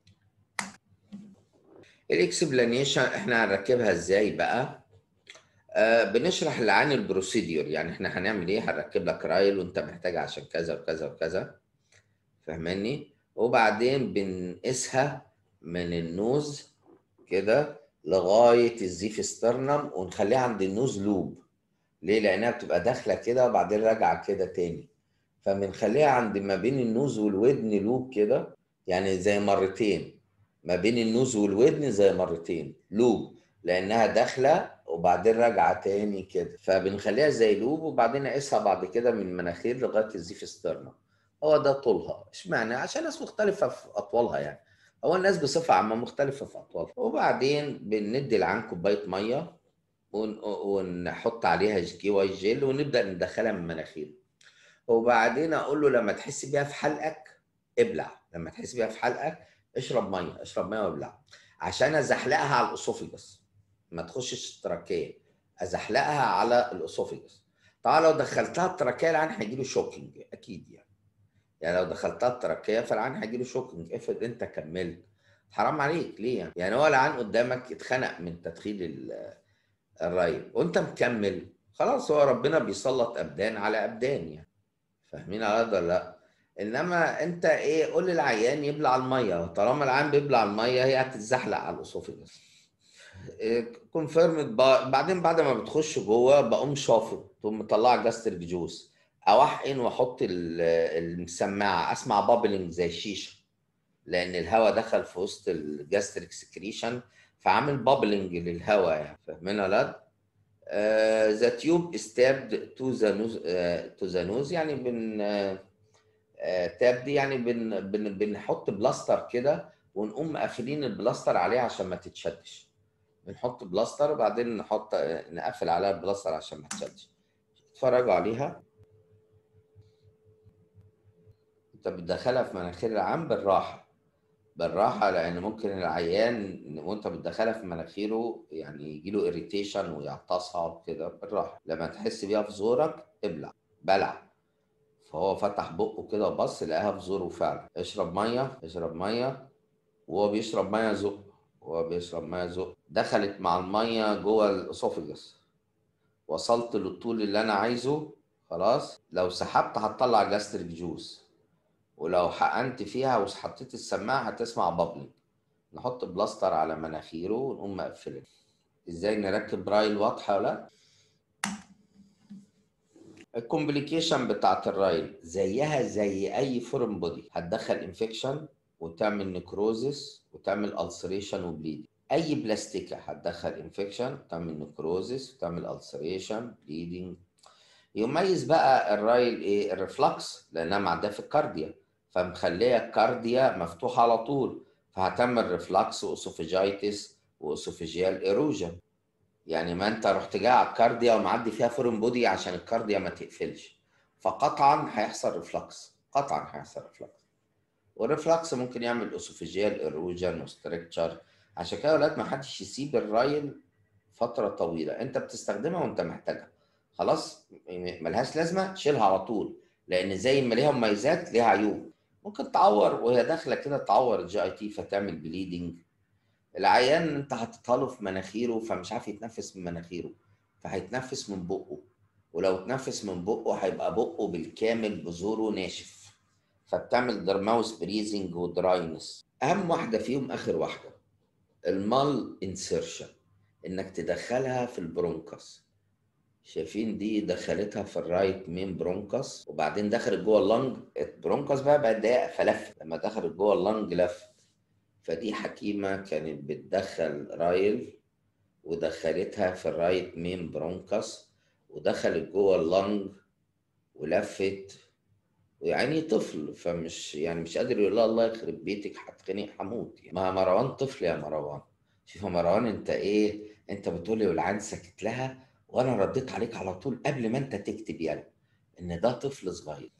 الاكسبلانيشن احنا هنركبها ازاي بقى؟ بنشرح للعيان البروسيديور، يعني احنا هنعمل ايه، هنركب لك رايل وانت محتاج عشان كذا وكذا وكذا، فاهماني؟ وبعدين بنقيسها من النوز كده لغايه الزيف سترنم ونخليها عند النوز لوب. ليه؟ لانها بتبقى داخله كده وبعدين راجعه كده تاني، فبنخليها عند ما بين النوز والودن لوب كده، يعني زي مرتين، ما بين النوز والودن زي مرتين لوب، لانها داخله وبعدين راجعه تاني كده، فبنخليها زي لوب وبعدين اقيسها بعد كده من المناخير لغايه الزيف سترنم، هو ده طولها. اشمعنى؟ عشان ناس مختلفة في أطوالها يعني. هو الناس بصفة عامة مختلفة في أطوالها. وبعدين بندي العين كوباية مية ونحط عليها جي واي جيل ونبدأ ندخلها من مناخيره. وبعدين أقول له لما تحس بيها في حلقك ابلع، لما تحس بيها في حلقك اشرب مية، اشرب مية وابلع، عشان أزحلقها على الأسوفيجس، ما تخشش التراكية، أزحلقها على الأسوفيجس. طبعا لو دخلتها التراكية العين هيجيله شوكينج أكيد يعني. يعني لو دخلتها التركية فالعين هيجيله شوكينج. افرض انت كملت، حرام عليك ليه يعني؟ يعني هو العين قدامك اتخنق من تدخين الري وانت مكمل، خلاص هو ربنا بيسلط ابدان على ابدان يعني. فاهمين على ده ولا لا؟ انما انت ايه، قول للعيان يبلع الميه، طالما العيان بيبلع الميه هي هتتزحلق على الاسوفيجس. كونفيرمد. بعدين بعد ما بتخش جوه بقوم شافط، تقوم مطلع جاستريك جوز، او احقن واحط السماعه اسمع بابلنج زي الشيشه، لان الهواء دخل في وسط الجاستريك سكريشن فعامل بابلنج للهواء يعني. فاهمين ولا لا؟ ذا تيوب ستابد تو ذا نوز، يعني تاب دي يعني بنحط بلاستر كده ونقوم قافلين البلاستر عليها عشان ما تتشدش. بنحط بلاستر وبعدين نقفل عليها البلاستر عشان ما تشدش. اتفرجوا عليها. انت بتدخلها في مناخير العام بالراحه، بالراحه، لان ممكن العيان وانت بتدخلها في مناخيره يعني يجيله اريتيشن ويعطسها وكده. بالراحه، لما تحس بيها في زورك ابلع. بلع. فهو فتح بقه كده وبص لقاها في زوره فعلا. اشرب ميه، اشرب ميه. وهو بيشرب ميه زق، وهو بيشرب ميه زق، دخلت مع الميه جوه الاسوفجس، وصلت للطول اللي انا عايزه. خلاص لو سحبت هتطلع جاستريك جوز، ولو حقنت فيها وحطيت السماعه هتسمع بابلينج. نحط بلاستر على مناخيره ونقوم مقفلين. ازاي نركب رايل؟ واضحه ولا؟ الكومبليكيشن بتاعت الرايل زيها زي اي فورم بودي، هتدخل انفكشن وتعمل نكروزس وتعمل السريشن وبليدنج. اي بلاستيكه هتدخل انفكشن وتعمل نكروزس وتعمل السريشن بليدنج. يميز بقى الرايل ايه؟ الريفلكس، لانها معديه في الكارديا، فمخليه الكارديا مفتوحه على طول، فهتعمل ريفلكس واسوفيجايتس واسوفيجيال ايروجن. يعني ما انت رحت جاي على الكارديا ومعدي فيها فورين بودي عشان الكارديا ما تقفلش، فقطعا هيحصل ريفلكس، قطعا هيحصل ريفلكس. والريفلكس ممكن يعمل اسوفيجيال ايروجن وستركتشر. عشان كده يا ولاد ما حدش يسيب الرايل فتره طويله، انت بتستخدمها وانت محتاجها، خلاص ملهاش لازمه شيلها على طول، لان زي ما ليها مميزات ليها عيوب. ممكن تعور وهي داخله كده، تعور الجي اي تي فتعمل بليدنج. العيان انت حاططها له في مناخيره فمش عارف يتنفس من مناخيره، فهيتنفس من بقه، ولو اتنفس من بقه هيبقى بقه بالكامل بزوره ناشف، فبتعمل درماوس بريزنج ودراينس. اهم واحده فيهم اخر واحده، المال انسيرشن، انك تدخلها في البرونكس. شايفين دي دخلتها في الرايت مين برونكس، وبعدين دخلت جوه اللنج. البرونكس بقى ضيق فلفت، لما دخلت جوه اللنج لفت. فدي حكيمه كانت بتدخل رايل ودخلتها في الرايت مين برونكس ودخلت جوه اللنج ولفت. ويعني طفل، فمش يعني مش قادر يقول لها الله يخرب بيتك هتخنق هموت يعني. ما مروان طفل يا مروان. شوف يا مروان انت ايه، انت بتقولي والعين سكت لها وانا رديت عليك على طول قبل ما انت تكتب يعني ان ده طفل صغير.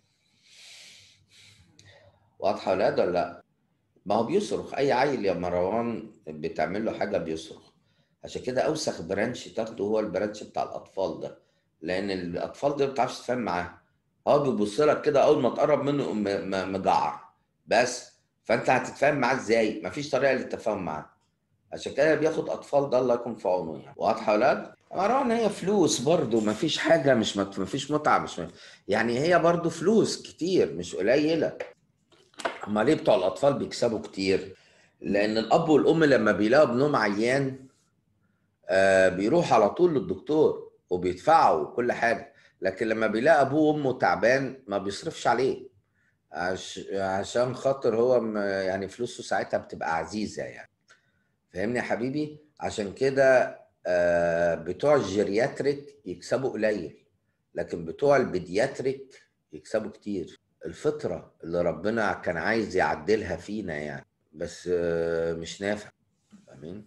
واضحه ولا ولا لا؟ ما هو بيصرخ اي عيل يا مروان بتعمل له حاجه بيصرخ. عشان كده اوسخ برانش تاخده هو البرانش بتاع الاطفال ده، لان الاطفال دي ما بتعرفش تتفاهم معاه. هو بيبص لك كده اول ما تقرب منه يقوم مجعر بس. فانت هتتفاهم معاه ازاي؟ مفيش طريقه للتفاهم معاه. عشان كده بياخد اطفال، ده الله يكون في عونه يعني. واضحه يا ولاد؟ مروان هي فلوس برضو، مفيش حاجه، مفيش متعه، مش يعني هي برضو فلوس كتير مش قليله. امال ليه بتوع الاطفال بيكسبوا كتير؟ لان الاب والام لما بيلاقوا ابنهم عيان بيروح على طول للدكتور وبيدفعوا كل حاجه. لكن لما بيلاقي ابوه وامه تعبان ما بيصرفش عليه، عشان خاطر هو يعني فلوسه ساعتها بتبقى عزيزه يعني. فاهمني يا حبيبي؟ عشان كده بتوع الجيرياتريك يكسبوا قليل، لكن بتوع البيدياتريك يكسبوا كتير. الفطرة اللي ربنا كان عايز يعدلها فينا يعني، بس مش نافع. فاهمين؟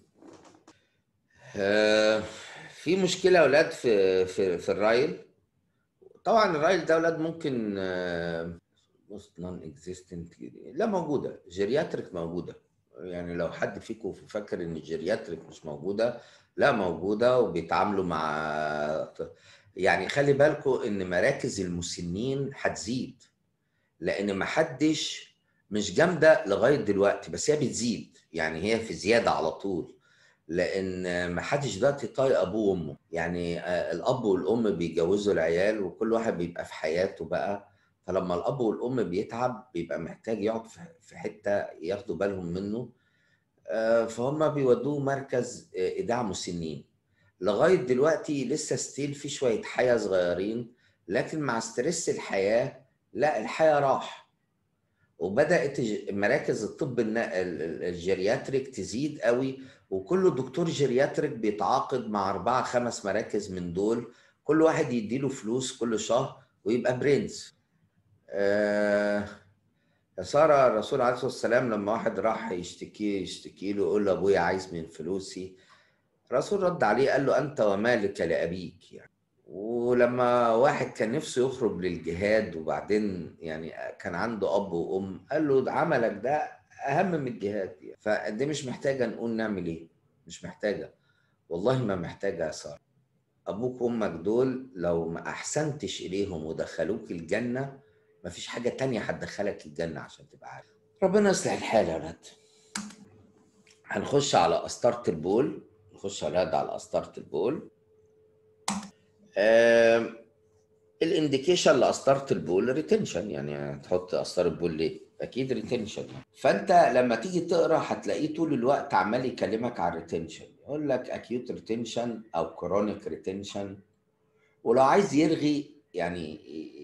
آه، في مشكلة يا أولاد في الرايل. طبعا الرايل ده أولاد ممكن most non-existent، لا موجودة. جيرياتريك موجودة. يعني لو حد فيكم فاكر إن الجيرياتريك مش موجودة، لا موجودة، وبيتعاملوا مع، يعني خلي بالكم إن مراكز المسنين هتزيد، لان ما حدش، مش جامده لغايه دلوقتي، بس هي بتزيد، يعني هي في زياده على طول، لان ما حدش دلوقتي طايق ابوه وامه. يعني الاب والام بيجوزوا العيال، وكل واحد بيبقى في حياته بقى. فلما الاب والام بيتعب بيبقى محتاج يقعد في حته ياخدوا بالهم منه. فهم بيودوه مركز ايداع مسنين. لغايه دلوقتي لسه ستيل في شويه حياه صغيرين، لكن مع ستريس الحياه، لا الحياه راح. وبدأت مراكز الطب الجيرياتريك تزيد قوي، وكل دكتور جيرياتريك بيتعاقد مع 4 5 مراكز من دول، كل واحد يديله فلوس كل شهر ويبقى برنس. يا سارة، الرسول عليه الصلاة والسلام لما واحد راح يشتكي له، يقول له أبويا عايز من فلوسي، الرسول رد عليه قال له أنت ومالك لأبيك يعني. ولما واحد كان نفسه يخرج للجهاد، وبعدين يعني كان عنده أب وأم، قال له عملك ده أهم من الجهاد يعني. فدي مش محتاجة نقول نعمل إيه، مش محتاجة، والله ما محتاجة يا سارة. أبوك وأمك دول لو ما أحسنتش إليهم ودخلوك الجنة، مفيش حاجة تانية هتدخلك الجنة، عشان تبقى عارف. ربنا يصلح الحال يا ولاد. هنخش على قسطرة البول. نخش يا ولاد على قسطرة البول. الانديكيشن لقسطره البول ريتنشن، يعني تحط قسطره بول ليه؟ اكيد ريتنشن. فانت لما تيجي تقرا هتلاقيه طول الوقت عمال يكلمك على الريتنشن، يقول لك اكيوت ريتنشن او كرونيك ريتنشن. ولو عايز يرغي يعني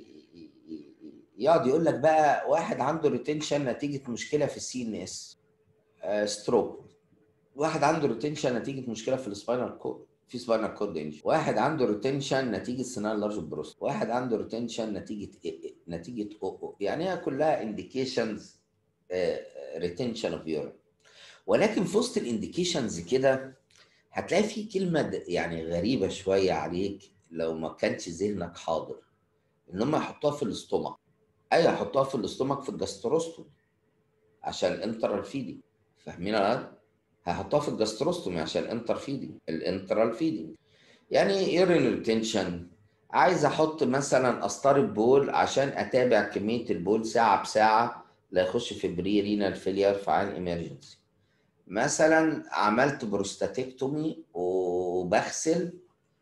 يقعد يقول لك بقى واحد عنده ريتنشن نتيجه مشكله في السي ان اس، ستروك. واحد عنده ريتنشن نتيجه مشكله في السباينال كورد، في سباينال كورد انجري. واحد عنده ريتنشن نتيجه سينال لارج بروست. واحد عنده ريتنشن نتيجه او، يعني هي كلها انديكيشنز ريتنشن اوف يورين. ولكن في وسط الانديكيشنز كده هتلاقي في كلمه يعني غريبه شويه عليك لو ما كانش ذهنك حاضر، ان هم يحطوها في الاستومك. ايوه يحطوها في الاستومك في الجاستروستوم عشان الانترال فيدنج. فاهمين ولا؟ هحطها في الجاستروستومي عشان الانترال فيدنج. يعني يورين ريتنشن، عايز احط مثلا قسطره بول عشان اتابع كميه البول ساعه بساعه، لا يخش في بري رينال فيلير في عين امرجنسي. مثلا عملت بروستاتيكتومي وبغسل،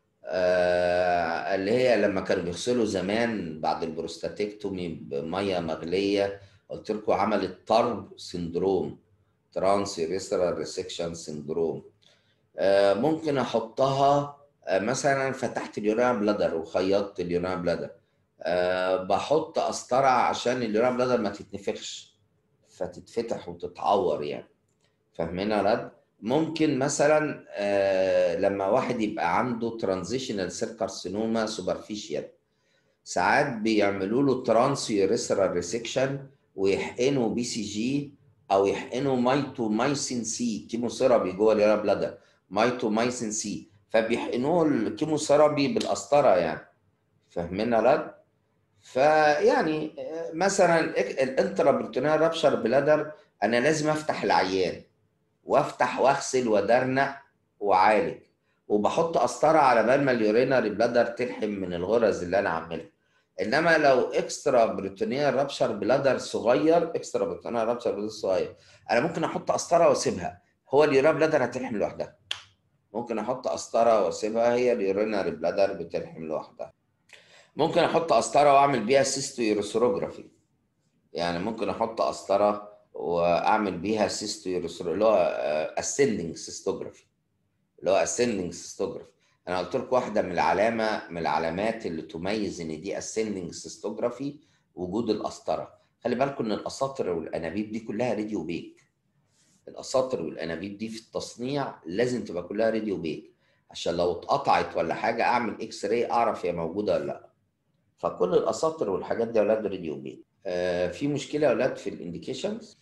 اللي هي لما كانوا بيغسلوا زمان بعد البروستاتيكتومي بميه مغليه، قلت لكم عملت طرب سندروم، ترانس ريسترال ريسكشن سندروم. ممكن احطها مثلا فتحت اليوريا بلادر وخيطت اليوريا بلادر، بحط قسطره عشان اليوريا بلادر ما تتنفخش فتتفتح وتتعور يعني. فاهمين يا رد؟ ممكن مثلا لما واحد يبقى عنده ترانزيشنال سيل كارسينوما سوبرفيشال، ساعات بيعملوا له ترانس يوريثرال ريسكشن ويحقنوا بي سي جي، او يحقنوا مايتومايسين سي كيموثيرابي جوه اليوريا بلادر، مايتومايسين سي، فبيحقنوه الكيموثيرابي بالقسطره يعني. فاهمين يا رد؟ فيعني مثلا الانترابريتونيال رابشر بلادر، انا لازم افتح العيان وافتح واغسل ودرنق وعالج، وبحط قسطره على بال ما اليوريناري بلادر تلحم من الغرز اللي انا عاملها. انما لو اكسترا بريتونيال رابشر بلادر صغير، اكسترا بريتونيال رابشر بلادر صغير، انا ممكن احط قسطره واسيبها، هو اليوريناري بلادر هتلحم لوحدها. ممكن احط قسطره واسيبها، هي اليوريناري بلادر بتلحم لوحدها. ممكن احط قسطره واعمل بيها سيستو يوروثروجرافي، يعني ممكن احط قسطره واعمل بيها سيستو يوروثرو اللي هو اسندنج سيستوجرافي، اللي هو اسندنج سيستوجرافي. انا قلت لكم واحده من العلامات اللي تميز ان دي اسندنج سيستوجرافي وجود القسطره. خلي بالكم ان الاساطر والانابيب دي كلها راديو بيك. الاساطر والانابيب دي في التصنيع لازم تبقى كلها راديو بيك، عشان لو اتقطعت ولا حاجه اعمل اكس راي اعرف هي موجوده ولا لا. فكل الاساطر والحاجات دي يا اولاد راديو بيك. في مشكله يا اولاد في الانديكيشنز.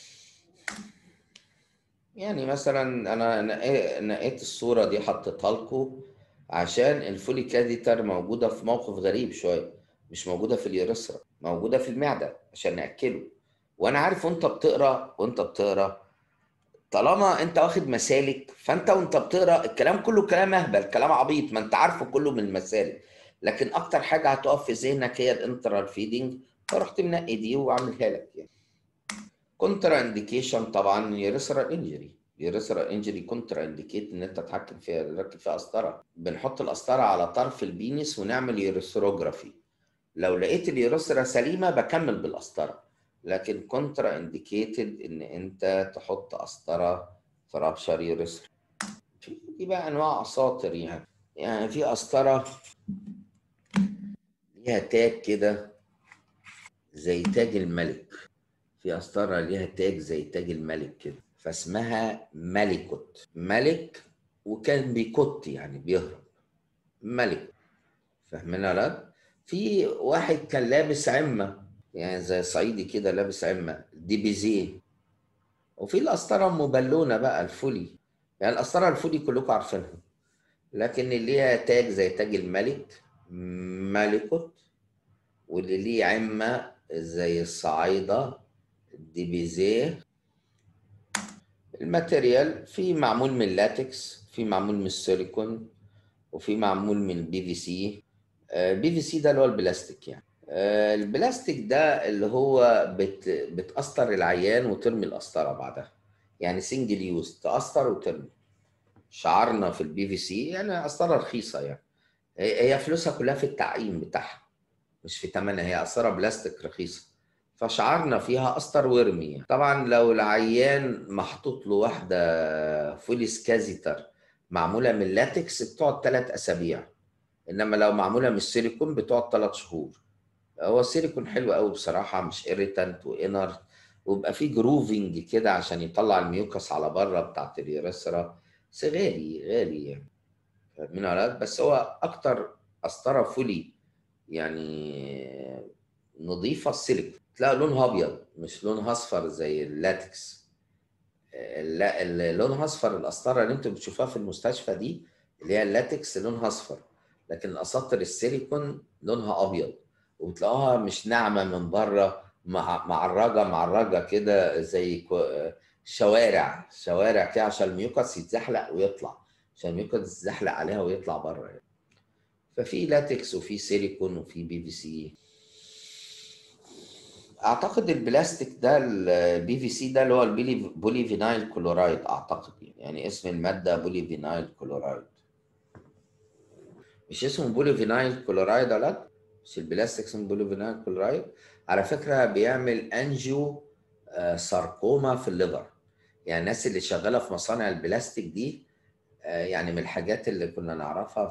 يعني مثلا انا نقيت الصوره دي حطيتها لكم عشان الفولي كاديتر موجوده في موقف غريب شويه، مش موجوده في اليوريثرا، موجوده في المعده عشان ناكله. وانا عارف وانت بتقرا طالما انت واخد مسالك، فانت وانت بتقرا الكلام كله كلام اهبل، كلام عبيط، ما انت عارفه كله من المسالك. لكن اكتر حاجه هتقف في ذهنك هي الانترال فيدنج، فرحت منقي دي وعاملها لك يعني. كونترا انديكيشن طبعا يوريثرال انجري. يوريثرال انجري كونترا انديكيت ان انت تتحكم فيها، تركب فيها قسطره. بنحط القسطره على طرف البينس ونعمل يوريثروجرافي. لو لقيت اليوريثرا سليمه بكمل بالقسطره، لكن كونترا انديكيتد ان انت تحط قسطره في رابشر يوريثرا. في بقى انواع اساطر يعني في قسطره ليها تاج كده زي تاج الملك. في قسطره ليها تاج زي تاج الملك كده، فاسمها ملكوت. ملك وكان بيكت يعني بيهرب، ملك. فاهمين يا ولاد؟ في واحد كان لابس عمه، يعني زي صعيدي كده لابس عمه، دي بيزيه. وفي القسطره ام بالونه بقى الفولي، يعني القسطره الفولي كلكم عارفينها، لكن اللي ليها تاج زي تاج الملك ملكوت، واللي ليه عمه زي الصعايده دي بيزيه. الماتيريال في معمول من لاتكس، في معمول من السيليكون، وفي معمول من بي في سي. بي في سي ده اللي هو البلاستيك يعني. البلاستيك ده اللي هو بتقسطر العيان وترمي القسطره بعدها، يعني سنجل يوز، تقسطر وترمي. شعارنا في البي في سي يعني قسطره رخيصه يعني، هي فلوسها كلها في التعقيم بتاعها مش في ثمنها، هي قسطره بلاستيك رخيصه. فشعارنا فيها قسطر وارمي. طبعا لو العيان محطوط له واحده فوليس كازيتر معموله من لاتكس بتقعد 3 اسابيع، انما لو معموله من السيليكون بتقعد 3 شهور. هو السيليكون حلو قوي بصراحه، مش irritant وانر، ويبقى فيه جروفنج كده عشان يطلع الميوكس على بره بتاعت اليوريثرا. بس غالي غالي يعني، فاهمين ولا لا؟ بس هو اكتر قسطره فولي يعني نظيفه السيليكون، تلاقي لونها ابيض مش لونها اصفر زي اللاتكس. لا، اللي لونها اصفر القسطره اللي انتوا بتشوفوها في المستشفى دي اللي هي اللاتكس لونها اصفر، لكن الاساطر السيليكون لونها ابيض، وبتلاقوها مش ناعمه من بره، معرجه كده زي شوارع كده عشان الميوكس يتزحلق ويطلع، عشان الميوكس يتزحلق عليها ويطلع بره يعني. ففي لاتكس وفي سيليكون وفي بي في سي. اعتقد البلاستيك ده البي في سي ده اللي هو البولي فينايل كلورايد، اعتقد يعني اسم الماده بولي فينايل كلورايد. مش اسمه بولي فينايل كلورايد ولا لا؟ مش البلاستيك اسمه بولي فينايل كلورايد؟ على فكره بيعمل انجيو ساركوما في الليفر. يعني الناس اللي شغاله في مصانع البلاستيك دي، يعني من الحاجات اللي كنا نعرفها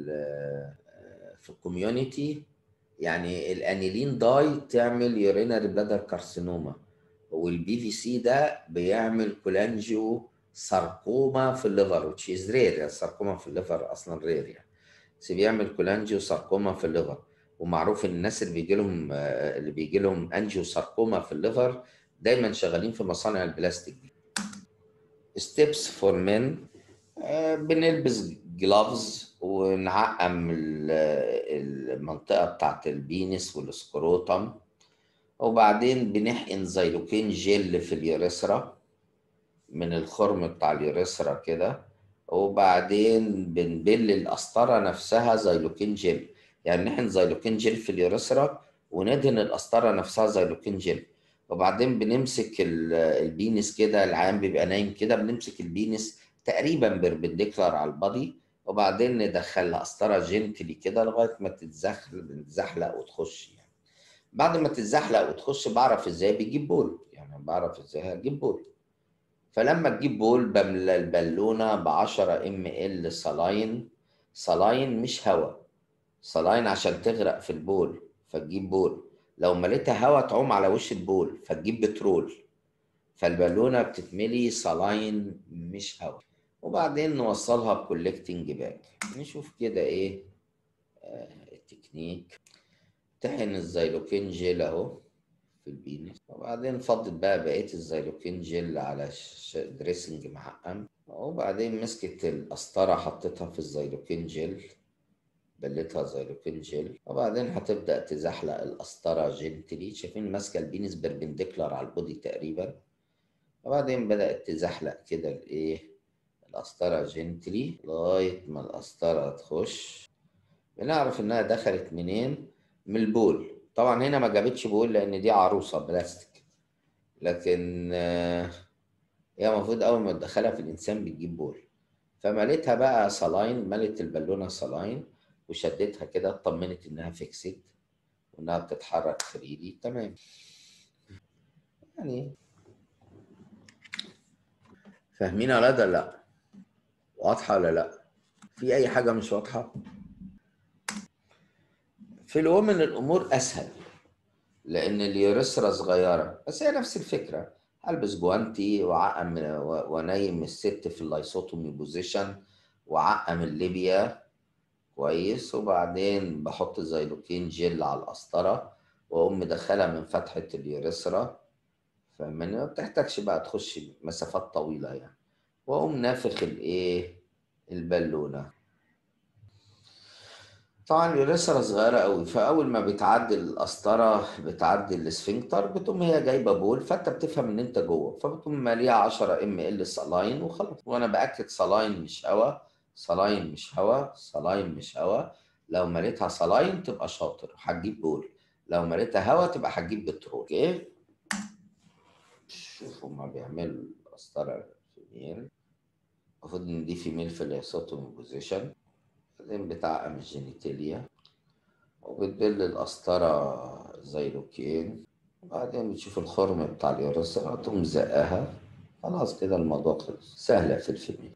في الكوميونتي، يعني الانيلين داي تعمل يورينري بلادر كارسينوما، والبي في سي ده بيعمل كولانجيو ساركوما في الليفر which is rare. يعني الساركوما في الليفر اصلا رير يعني، بس بيعمل كولانجيو ساركوما في الليفر. ومعروف ان الناس اللي بيجي لهم انجيو ساركوما في الليفر دايما شغالين في مصانع البلاستيك دي. ستيبس فور مين: بنلبس جلافز ونعقم المنطقة بتاعت البينس والسكروتم، وبعدين بنحقن زيلوكين جل في اليوريثرا من الخرم بتاع اليوريثرا كده، وبعدين بنبل القسطرة نفسها زيلوكين جل. يعني نحقن زيلوكين جل في اليوريثرا وندهن القسطرة نفسها زيلوكين جل، وبعدين بنمسك البينس كده، العيان بيبقى نايم كده، بنمسك البينس تقريبا بيربنديكولار على البادي، وبعدين ندخل قسطرة جنتلي كده لغاية ما تتزحلق وتخش يعني. بعد ما تتزحلق وتخش بعرف ازاي بيجيب بول، يعني بعرف ازاي هجيب بول. فلما تجيب بول بملى البالونة ب10 ml صلاين، صلاين مش هواء، صلاين عشان تغرق في البول فتجيب بول. لو مليتها هواء تعوم على وش البول فتجيب بترول. فالبالونة بتتملي صلاين مش هواء، وبعدين نوصلها بكولكتنج باك. نشوف كده ايه التكنيك. تحن الزيلوكين جيل اهو، البينس. وبعدين فضت بقى بقيه الزيلوكين جل على دريسنج معقم، وبعدين مسكت القسطره حطيتها في الزيلوكين جل، بلتها زيلوكين جل، وبعدين هتبدا تزحلق القسطره جنتلي. شايفين ماسكه البينس بيربنديكولار على البودي تقريبا، وبعدين بدات تزحلق كده الايه القسطره جنتلي لغايه ما القسطره تخش. بنعرف انها دخلت منين؟ من البول. طبعا هنا ما جابتش بول لان دي عروسه بلاستيك، لكن هي المفروض اول ما تدخلها في الانسان بتجيب بول. فمليتها بقى صلاين، ملت البالونه صلاين وشدتها كده، اطمنت انها فيكسد وانها بتتحرك فريلي تمام. يعني فاهمين ولا ده؟ لا واضحه ولا لا؟ في اي حاجه مش واضحه؟ في الومن الامور اسهل لان اليوريثرا صغيره، بس هي نفس الفكره. هلبس جوانتي وعقم ونايم الست في اللايسوتومي بوزيشن وعقم الليبيا كويس، وبعدين بحط زيلوكين جل على القسطره واقوم مدخلها من فتحه اليوريثرا، فاهماني؟ ما بتحتاجش بقى تخش مسافات طويله يعني، واقوم نافخ الايه البالونه. طبعا اليوريثرا صغيرة قوي، فأول ما بتعدي القسطرة بتعدي الاسفنكتر بتقوم هي جايبة بول، فأنت بتفهم إن أنت جوه، فبتقوم ماليها 10 ml صلاين وخلاص. وأنا بأكد صلاين مش هوا، صلاين مش هوا، صلاين مش هوا. لو مليتها صلاين تبقى شاطر هتجيب بول، لو مليتها هوا تبقى هتجيب بترول. اوكي، شوفوا ما بيعملوا القسطرة فيميل. المفروض إن دي فيميل في الياسوتومي بوزيشن، بعدين بتعقم الجينيتاليا وبتبل القسطرة زيلوكين، وبعدين بتشوف الخرم بتاع اليوريثرا تقوم زقها. خلاص كده الموضوع خلص، سهلة في الفيلم.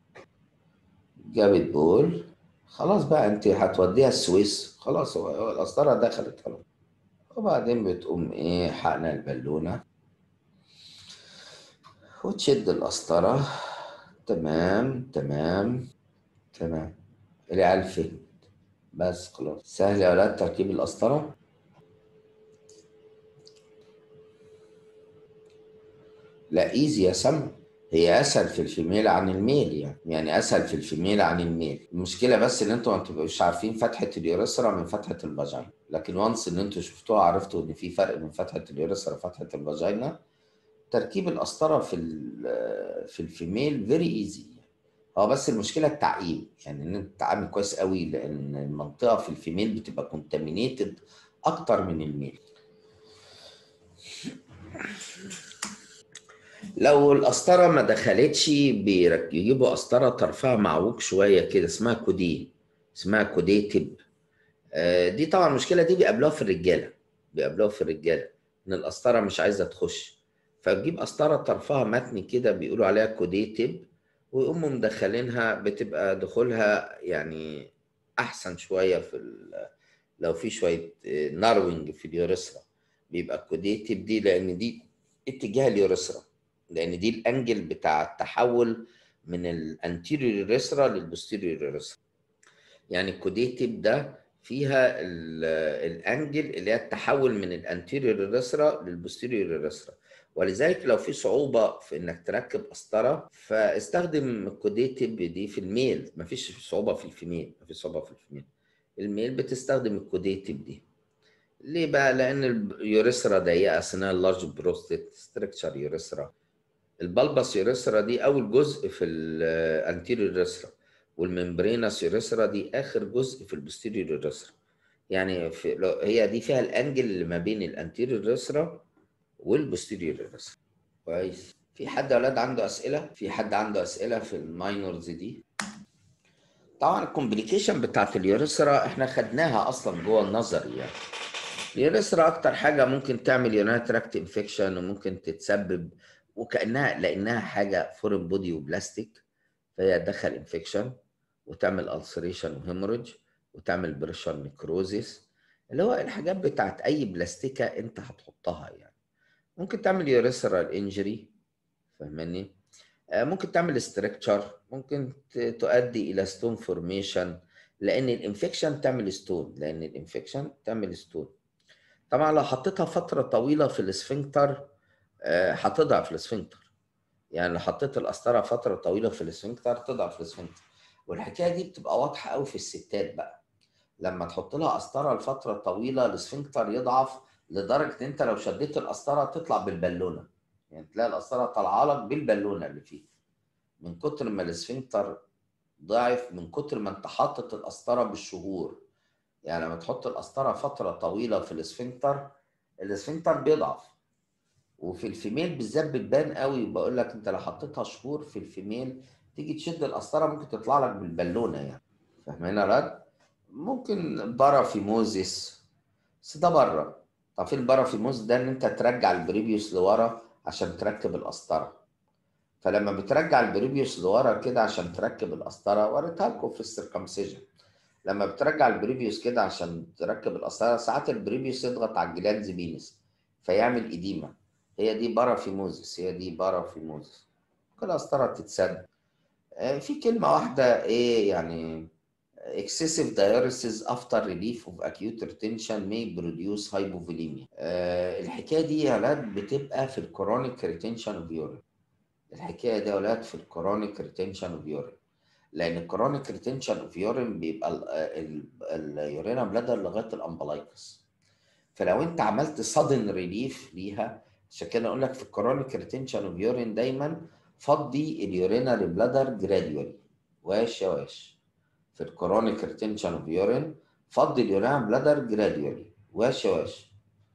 جابت بول، خلاص بقى انت هتوديها السويس، خلاص هو القسطرة دخلت خلاص. وبعدين بتقوم ايه حقنة البالونة وتشد القسطرة. تمام تمام تمام، العيال فهمت. بس خلاص سهل يا ولاد تركيب القسطرة. لا ايزي يا سما، هي اسهل في الفيميل عن الميل يعني اسهل في الفيميل عن الميل. المشكله بس ان انتوا ما تبقوش عارفين فتحه اليوريثرا من فتحه الفاجينا، لكن وانس ان انتوا شفتوها عرفتوا ان في فرق من فتحه اليوريثرا وفتحه الفاجينا. تركيب القسطره في الفيميل فيري ايزي. هو بس المشكله التعقيم، يعني ان انت تعقم كويس قوي لان المنطقه في الفيميل بتبقى كونتامينيتد اكتر من الميل. لو القسطرة ما دخلتش بيجيبوا قسطرة طرفها معوج شوية كده اسمها كوديه، اسمها كوديه تب. دي طبعا المشكلة دي بيقابلوها في الرجالة، بيقابلوها في الرجالة إن القسطرة مش عايزة تخش، فتجيب قسطرة طرفها متني كده بيقولوا عليها كوديه تب، ويقوموا مدخلينها بتبقى دخولها يعني أحسن شوية لو في شوية ناروينج في اليوريثرا بيبقى الكوديه تب دي، لأن دي اتجاه اليوريثرا، لان دي الانجل بتاع التحول من الانتيريور يوريثرا للبوستيريور يوريثرا. يعني الكوديتيب ده فيها الانجل اللي هي التحول من الانتيريور يوريثرا للبوستيريور يوريثرا، ولذلك لو في صعوبه في انك تركب قسطره فاستخدم الكوديتيب دي في الميل، مفيش صعوبه في الفيميل، مفيش صعوبه في الفيميل. الميل بتستخدم الكوديتيب دي ليه بقى؟ لان اليوريثرا ضيقه، اسمها اللارج بروستيت ستركشر يوريثرا. البلبس يوريثرا دي اول جزء في الانتيريور يوريثرا، والممبرينس يوريثرا دي اخر جزء في البوستيريور يوريثرا. يعني هي دي فيها الانجل اللي ما بين الانتيريور يوريثرا والبوستيريور يوريثرا. كويس. في حد يا اولاد عنده اسئله؟ في حد عنده اسئله في الماينورز دي؟ طبعا الكومبليكيشن بتاعت اليوريثرا احنا خدناها اصلا جوه النظري. يعني اليوريثرا اكتر حاجه ممكن تعمل يورينري تراكت انفكشن، وممكن تتسبب وكانها لانها حاجه فورين بودي وبلاستيك، فهي تدخل انفكشن وتعمل السريشن وهيموريدج وتعمل بريشر نيكروزيس، اللي هو الحاجات بتاعت اي بلاستيكه انت هتحطها يعني. ممكن تعمل يوريثرال انجري، فاهماني؟ ممكن تعمل ستركتشر، ممكن تؤدي الى ستون فورميشن، لان الانفكشن تعمل ستون، لان الانفكشن تعمل ستون. طبعا لو حطيتها فترة طويلة في الاسفنكتر هتضعف الاسفنكتر. يعني لو حطيت القسطرة فترة طويلة في الاسفنكتر تضعف الاسفنكتر. والحكاية دي بتبقى واضحة قوي في الستات بقى. لما تحط لها قسطرة لفترة طويلة الاسفنكتر يضعف لدرجة ان انت لو شديت القسطرة تطلع بالبالونة. يعني تلاقي القسطرة طالعة لك بالبالونة اللي فيه، من كتر ما الاسفنكتر ضعف، من كتر ما انت حاطط القسطرة بالشهور. يعني لما تحط القسطرة فترة طويلة في الاسفنكتر، الاسفنكتر بيضعف. وفي الفيميل بالذات بتبان قوي. بقول لك انت لو حطيتها شهور في الفيميل تيجي تشد القسطرة ممكن تطلع لك بالبالونة يعني. فاهمين يا رد؟ ممكن بارافيموزيس، بس ده بره. طب في البارافيموز ده ان انت ترجع البريبيوس لورا عشان تركب القسطرة. فلما بترجع البريبيوس لورا كده عشان تركب القسطرة، وريتها لكم في السيركمسيجن. لما بترجع البريفيوس كده عشان تركب القسطره ساعات البريفيوس يضغط على الجلاند بينس فيعمل اديمه. هي دي بارافيموزس، هي دي بارافيموزس. كل قسطره تتسد. في كلمه واحده ايه يعني، excessive diuresis after relief of acute retention may produce hypovolemia. الحكايه دي يا ولاد بتبقى في الكرونيك ريتنشن اوف يورين. الحكايه دي يا ولاد في الكرونيك ريتنشن اوف يورين. لان الكرونيك ريتنشن اوف يورين بيبقى اليورينا بلادر لغايه الامبلايكس. فلو انت عملت صدن ريليف ليها، عشان كده اقول لك في الكرونيك ريتنشن اوف يورين دايما فضي اليوريناري بلادر جراديولي، واش يا واش. في الكرونيك ريتنشن اوف يورين فضي اليوريناري بلادر جراديولي، واش يا واش.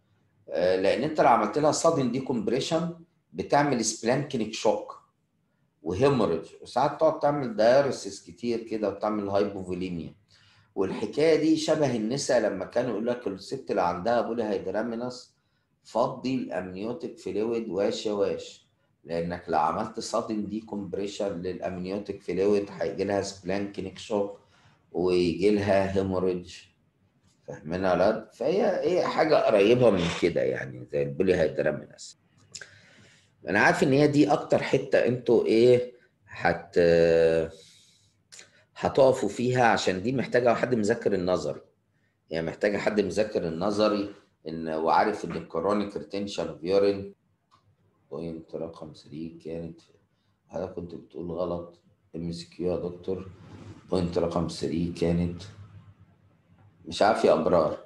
لان انت لو عملت لها صدن دي كومبريشن بتعمل سبلانكينيك شوك وهيموريدج، وساعات تقعد تعمل دايوريسيس كتير كده وتعمل هايبوفوليميا. والحكايه دي شبه النساء لما كانوا يقول لك الست اللي عندها بولي هيدرامينس فضي الامنيوتيك فلويد واش يا واش. لانك لو عملت صدم دي كومبريشن للامنيوتيك فلويد هيجي لها سبلانكينيك شوك ويجي لها هيموريدج. فاهمين يا ولاد؟ فهي حاجه قريبه من كده يعني زي البولي هيدرامينس. انا عارف ان هي دي اكتر حته انتوا ايه هتقفوا فيها، عشان دي محتاجه حد مذاكر النظري. يعني محتاجه حد مذاكر النظري وعارف ان الكرونيك ريتنشن اوف يورين. بوينت رقم 3 كانت، حضرتك كنت بتقول غلط. ام اس كيو يا دكتور. بوينت رقم 3 كانت مش عارف يا ابرار.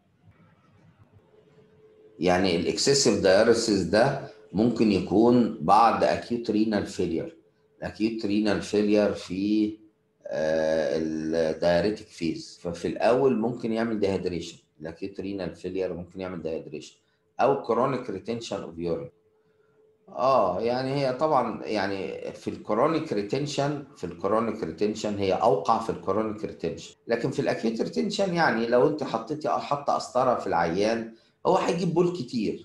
يعني الاكسسيف دايوريسيس ده ممكن يكون بعد اكيوت رينال فيلير. الاكيوت رينال فيلير في الدايريتك فيز، ففي الاول ممكن يعمل ديهيدريشن. الاكيوت رينال فيلير ممكن يعمل ديهيدريشن او كرونيك ريتنشن اوف يورين. يعني هي طبعا يعني في الكرونيك ريتنشن هي اوقع في الكرونيك ريتنشن. لكن في الاكيوت ريتنشن يعني لو انت حاطه قسطره في العيان هو هيجيب بول كتير،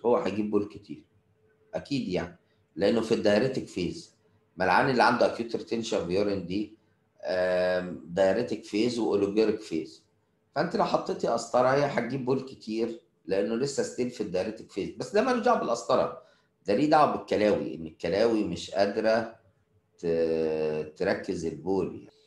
اكيد يعني. لانه في الدايريتك فيز. ملعان اللي عنده اكيوت ريتنشن بيورين دي دايريتك فيز واولوجيريك فيز. فانت لو حطيتي قسطره هي هتجيب بول كتير لانه لسه ستيل في الدايريتك فيز. بس ده ملوش دعوه بالقسطره، ده ليه دعوه بالكلاوي، ان الكلاوي مش قادره تركز البول يعني.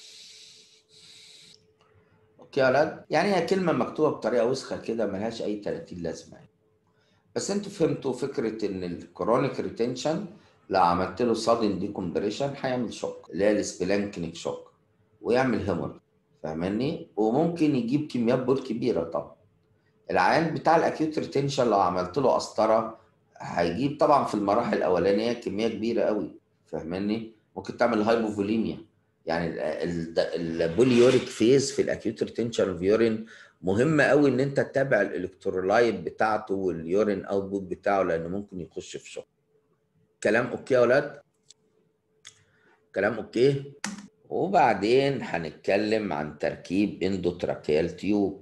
اوكي يا ولاد؟ يعني هي كلمه مكتوبه بطريقه وسخه كده ملهاش اي 30 لازمه يعني. بس انتوا فهمتوا فكره ان الكرونيك ريتنشن لو عملت له سادن دي كومبريشن هيعمل شوك اللي هي السبلانكنيك شوك ويعمل هيمور. فاهماني؟ وممكن يجيب كميات بول كبيره طبعا. العيان بتاع الاكيوت ريتنشن لو عملت له قسطره هيجيب طبعا في المراحل الاولانيه كميه كبيره قوي. فاهماني؟ ممكن تعمل هايبوفوليميا. يعني البوليوريك فيز في الاكيوت ريتنشن اوف يورين مهم قوي ان انت تتابع الالكترولايت بتاعته واليورين اوتبوت بتاعه لانه ممكن يخش في شوك. كلام اوكي يا اولاد؟ كلام اوكي. وبعدين هنتكلم عن تركيب اندوتراكيال تيوب.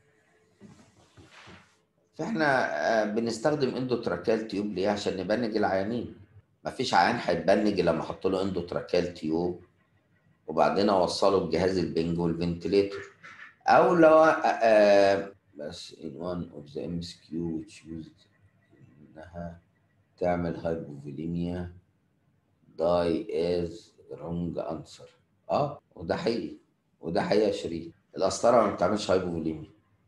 فاحنا بنستخدم اندوتراكيال تيوب ليه؟ عشان نبنج العيانين. مفيش عيان هيتبنج لما احط له اندوتراكيال تيوب وبعدين اوصله بجهاز البنج والفنتليتور. او لو بس in one of the MSQ which used انها تعمل هايبوفوليميا die is wrong answer. وده حقيقي، وده حقيقي يا شريف. القسطره ما بتعملش هايبوفوليميا.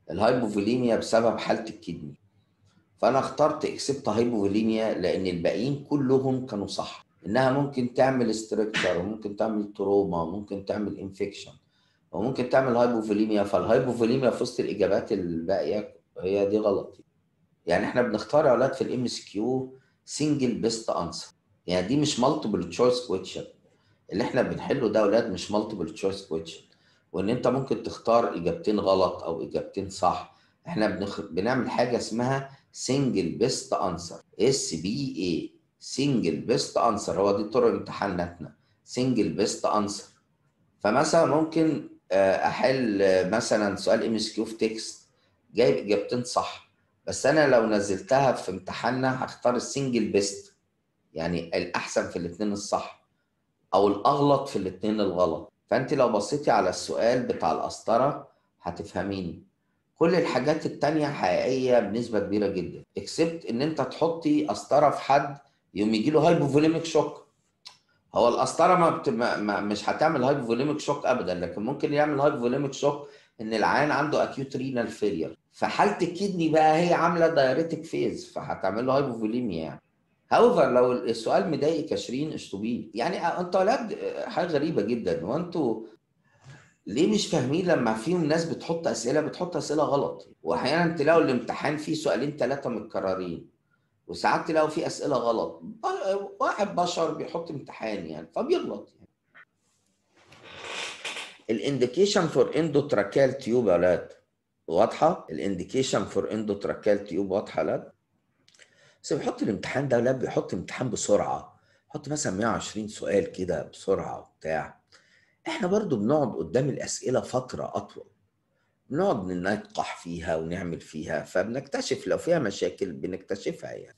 الهايبوفوليميا بسبب حالة الكدني. فأنا اخترت اكسبت هايبوفوليميا لأن الباقيين كلهم كانوا صح، إنها ممكن تعمل ستركتشر وممكن تعمل تروما وممكن تعمل انفكشن وممكن تعمل هايبوفوليميا. فالهايبوفوليميا في وسط الإجابات الباقية هي دي غلط. يعني احنا بنختار يا اولاد في الام اس كيو سنجل بيست انسر، يعني دي مش مالتيبل تشويس كويشن. اللي احنا بنحله ده يا اولاد مش مالتيبل تشويس كويشن، وان انت ممكن تختار اجابتين غلط او اجابتين صح. احنا بنعمل حاجه اسمها سنجل بيست انسر، اس بي اي، سنجل بيست انسر. هو دي طرق امتحاناتنا، سنجل بيست انسر. فمثلا ممكن احل مثلا سؤال ام اس كيو في تكست جايب اجابتين صح، بس انا لو نزلتها في امتحاننا هختار السنجل بيست، يعني الاحسن في الاثنين الصح او الاغلط في الاثنين الغلط. فانت لو بصيتي على السؤال بتاع القسطره هتفهميني. كل الحاجات التانية حقيقية بنسبة كبيرة جدا، اكسبت ان انت تحطي قسطره في حد يوم يجي له هايبوفوليميك شوك. هو القسطره مش هتعمل هايبوفوليميك شوك ابدا، لكن ممكن يعمل هايبوفوليميك شوك ان العيان عنده اكيوت رينال فيلير. فحاله الكدني بقى هي عامله دايريتك فيز فهتعمل له هايبوفوليميا يعني. هاوفر لو السؤال مضايقك 20 اشطبيه. يعني انتوا اولاد حاجه غريبه جدا، وانتوا ليه مش فاهمين لما فيهم ناس بتحط اسئله غلط؟ واحيانا تلاقوا الامتحان فيه سؤالين ثلاثه متكررين، وساعات تلاقوا فيه اسئله غلط. واحد بشر بيحط امتحان يعني فبيغلط يعني. الانديكيشن فور اندوتراكيال تيوب يا ولاد واضحه؟ الانديكيشن فور اندوتراكيال تيوب واضحه يا ولاد؟ بس بيحط الامتحان ده يا ولاد، بيحط امتحان بسرعه، يحط مثلا 120 سؤال كده بسرعه وبتاع. احنا برضو بنقعد قدام الاسئله فتره اطول، بنقعد ننقح فيها ونعمل فيها، فبنكتشف لو فيها مشاكل بنكتشفها يعني.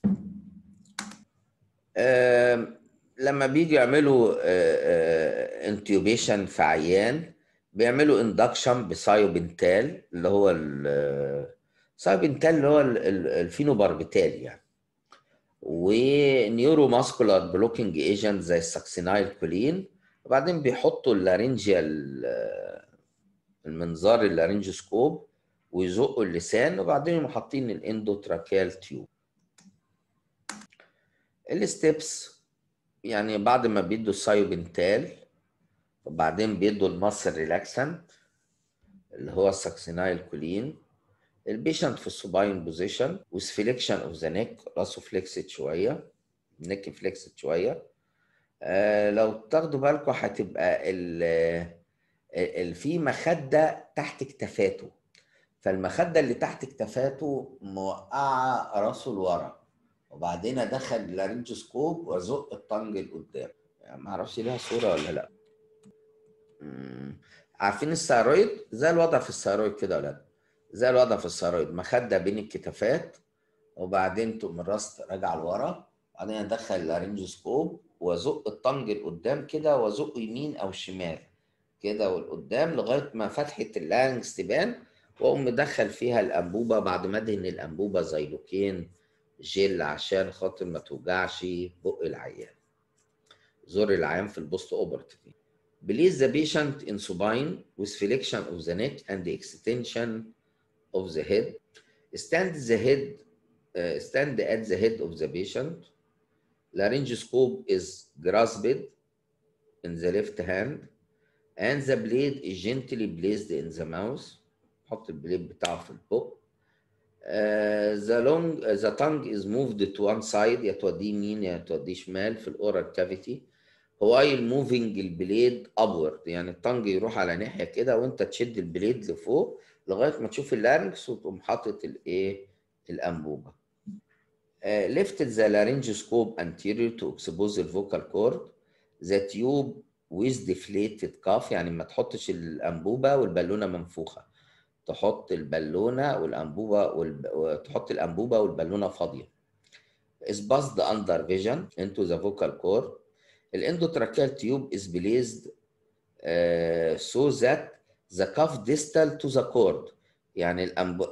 لما بيجي يعملوا انتيوبيشن في عيان بيعملوا اندكشن بسايوبنتال اللي هو سايوبنتال اللي هو الفينوباربيتال يعني، ونيورو ماسكولار بلوكينج ايجنت زي الساكسينايل كولين. وبعدين بيحطوا اللارنجيال المنظار اللارنجوسكوب ويزقوا اللسان، وبعدين يقوموا حاطين الاندوتراكيال تيوب. الستبس يعني بعد ما بيدوا السايوبنتال وبعدين بيدوا الماسل ريلاكسنت اللي هو الساكسينايل كولين. البيشنت في السوباين بوزيشن وسفليكشن اوف ذا نيك، راسه فليكسد شويه، النيك فليكسد شويه. لو تاخدوا بالكم هتبقى في مخده تحت كتفاته، فالمخده اللي تحت كتفاته موقعه راسه لورا، وبعدين ادخل اللارنجوسكوب وازق الطنج لقدام. يعني ما اعرفش ليها صوره ولا لا. عارفين الثيرويد؟ زي الوضع في الثيرويد كده ولا لا؟ زي الوضع في الثيرويد، مخده بين الكتفات وبعدين تقوم الراس راجعه لورا، وبعدين ادخل اللارنجوسكوب وازق الطنج لقدام كده وازقه يمين او شمال كده ولقدام لغايه ما فتحه اللارنكس تبان، واقوم مدخل فيها الانبوبه بعد ما ادهن الانبوبه زيلوكين جل عشان خاطر ما توجعش بق العيان. زور العيان في البوست اوبرتيف. Place the patient in supine with flexion of the neck and the extension of the head. Stand at the head of the patient. Laryngoscope is grasped in the left hand and the blade is gently placed in the mouth. حط البليد بتاعه في البق. The tongue is moved to one side، يا توديه يمين يا توديه شمال في الاورال كافيتي. while moving البليد upward، يعني الطنج يروح على ناحيه كده وانت تشد البليد لفوق لغايه ما تشوف اللارنكس وتقوم حاطط الايه الانبوبه. Lift the laryngoscope anterior to expose the vocal cord. The tube with deflated cuff، يعني ما تحطش الانبوبه والبالونه منفوخه، تحط البالونه والانبوبه وتحط الانبوبه والبالونه فاضيه. Is passed under vision into the vocal cord. Endotracheal tube is placed so that the cuff distal to the cord. يعني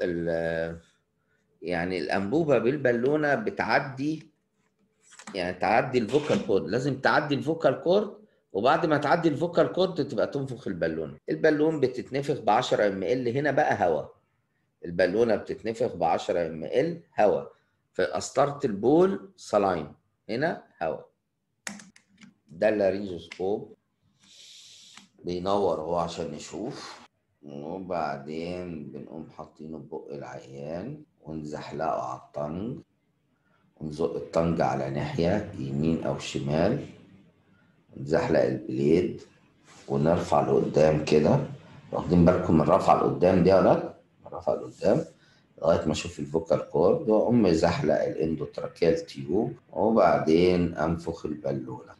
يعني الانبوبه بالبالونه بتعدي، يعني تعدي الفوكال كورد، لازم تعدي الفوكال كورد، وبعد ما تعدي الفوكال كورد تبقى تنفخ البالونه. البالون بتتنفخ ب 10 ml، هنا بقى هواء البالونه بتتنفخ ب 10 ml هواء، في قسطره البول سلاين، هنا هواء. ده اللارينجوسكوب بينور هو عشان نشوف. وبعدين بنقوم حاطينه في بق العيان ونزحلقه على الطنج، ونزق الطنج على ناحية يمين أو شمال، نزحلق البليد ونرفع لقدام كده. واخدين بالكم من الرفعة لقدام دي يا ولاد؟ الرفعة لقدام لغاية ما أشوف الفوكال كورد، وأقوم مزحلق الإندوتراكيال تيوب، وبعدين أنفخ البالونة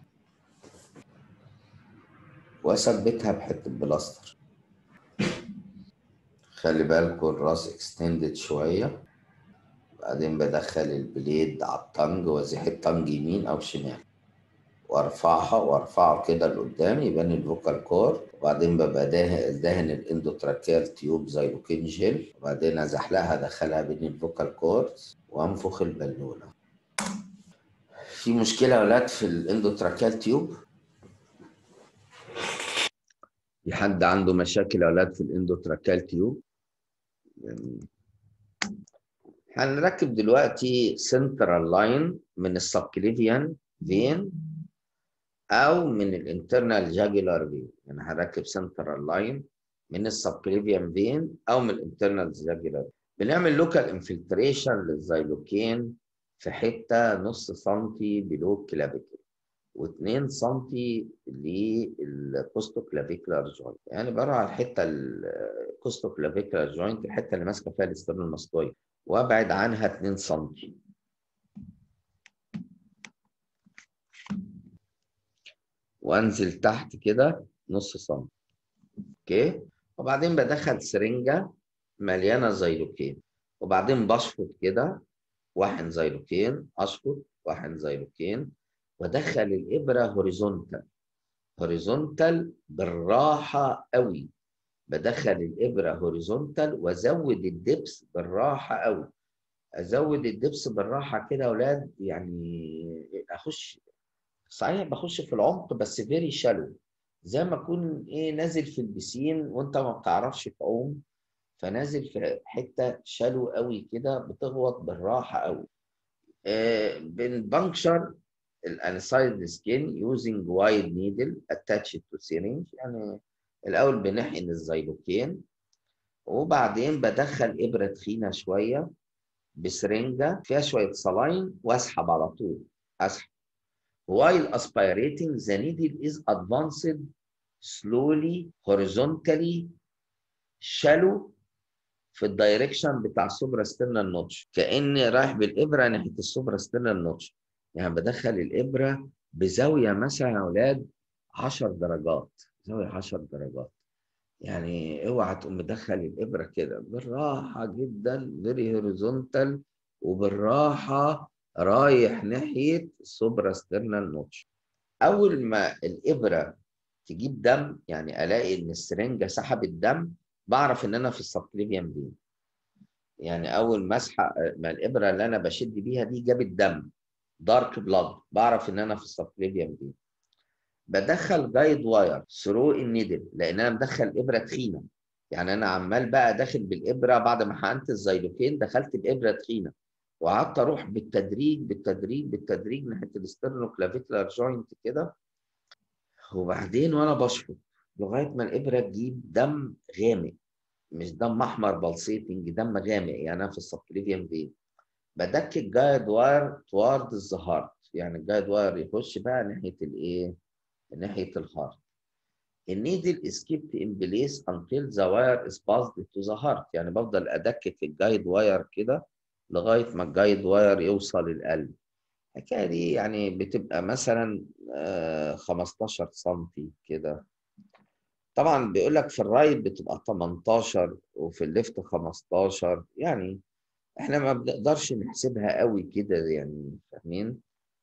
وأثبتها بحتة بلاستر. خلي بالكم الراس اكستندد شوية. بعدين بدخل البليد على الطنج وازيح الطنج يمين او شمال، وارفعه كده لقدام يبان الفوكال كور. وبعدين ببقى دهن الاندوتراكيال تيوب زيلوكين جيل، وبعدين ازحلقها ادخلها بين الفوكال كوردز وانفخ البالونه. في مشكله يا ولاد في الاندوتراكيال تيوب؟ في حد عنده مشاكل يا ولاد في الاندوتراكيال تيوب؟ هنركب دلوقتي سنترال لاين من السبكليفيان فين او من الانترنال جاجولار فين. يعني هنركب سنترال لاين من السبكليفيان فين او من الانترنال جاجولار. بنعمل لوكال انفلتريشن للزيلوكين في حته نص سنتي بلو كلافيكل، و2 سنتي للكوستو كلافيكولار جوينت. يعني بروح على الحته الكوستو كلافيكولار جوينت، الحته اللي ماسكه فيها الاسترنوماستويد، وابعد عنها 2 سم، وانزل تحت كده نص سم. اوكي. وبعدين بدخل سرنجه مليانه زيلوكين، وبعدين بشفط كده واحد زيلوكين، اشفط واحد زيلوكين، وادخل الابره هوريزونتال. هوريزونتال بالراحه قوي. بدخل الابره هوريزونتال وازود الدبس بالراحه قوي. ازود الدبس بالراحه كده يا اولاد، يعني اخش صحيح بخش في العمق بس فيري شالو، زي ما اكون ايه نازل في البسين وانت ما بتعرفش تعوم، فنازل في حته شالو قوي كده، بتغوط بالراحه قوي. بنبنكشر الانسايد سكين يوزنج وايد نيدل اتاتشد تو سيرنج. يعني الاول بنحقن الزيلوكين، وبعدين بدخل ابره تخينه شويه بسرنجه فيها شويه صلاين واسحب على طول. اسحب while aspirating the needle is advanced slowly horizontally shallow في الدايركشن بتاع السوبرا ستيرنال نوتش، كأني رايح بالإبرة ناحية السوبرا ستيرنال نوتش. يعني بدخل الإبرة بزاوية مثلا يا أولاد 10 درجات، زاوية 10 درجات. يعني اوعى تقوم مدخل الإبرة كده، بالراحة جدا فيري هوريزونتال، وبالراحة رايح ناحية السوبرا ستيرنال نوتش. أول ما الإبرة تجيب دم، يعني ألاقي إن السرنجة سحبت دم، بعرف إن أنا في السبكليفيان فين. يعني اول ما اسحق ما الابره اللي انا بشد بيها دي جابت دم دارك بلاد، بعرف ان انا في السبكليفيان دي. بدخل جايد واير ثرو النيدل، لان انا مدخل ابره تخينه. يعني انا عمال بقى داخل بالابره بعد ما حقنت الزيلوكين، دخلت بابره تخينه وقعدت اروح بالتدريج بالتدريج بالتدريج ناحيه الاسترنوكلافيكولار جوينت كده، وبعدين وانا بشفط لغايه ما الابره تجيب دم غامق، مش دم احمر بلسيتنج، دم غامق. يعني انا في السبكليفيان فين بدك الجايد واير توارد الهارت، يعني الجايد واير يخش بقى ناحيه الايه؟ ناحيه الهارت. النيدل is kept in place until the wire is passed to the heart. يعني بفضل ادكك الجايد واير كده لغايه ما الجايد واير يوصل القلب. الحكايه دي يعني بتبقى مثلا 15 سم كده. طبعا بيقول لك في الرايت بتبقى 18 وفي الليفت 15. يعني احنا ما بنقدرش نحسبها قوي كده، يعني فاهمين؟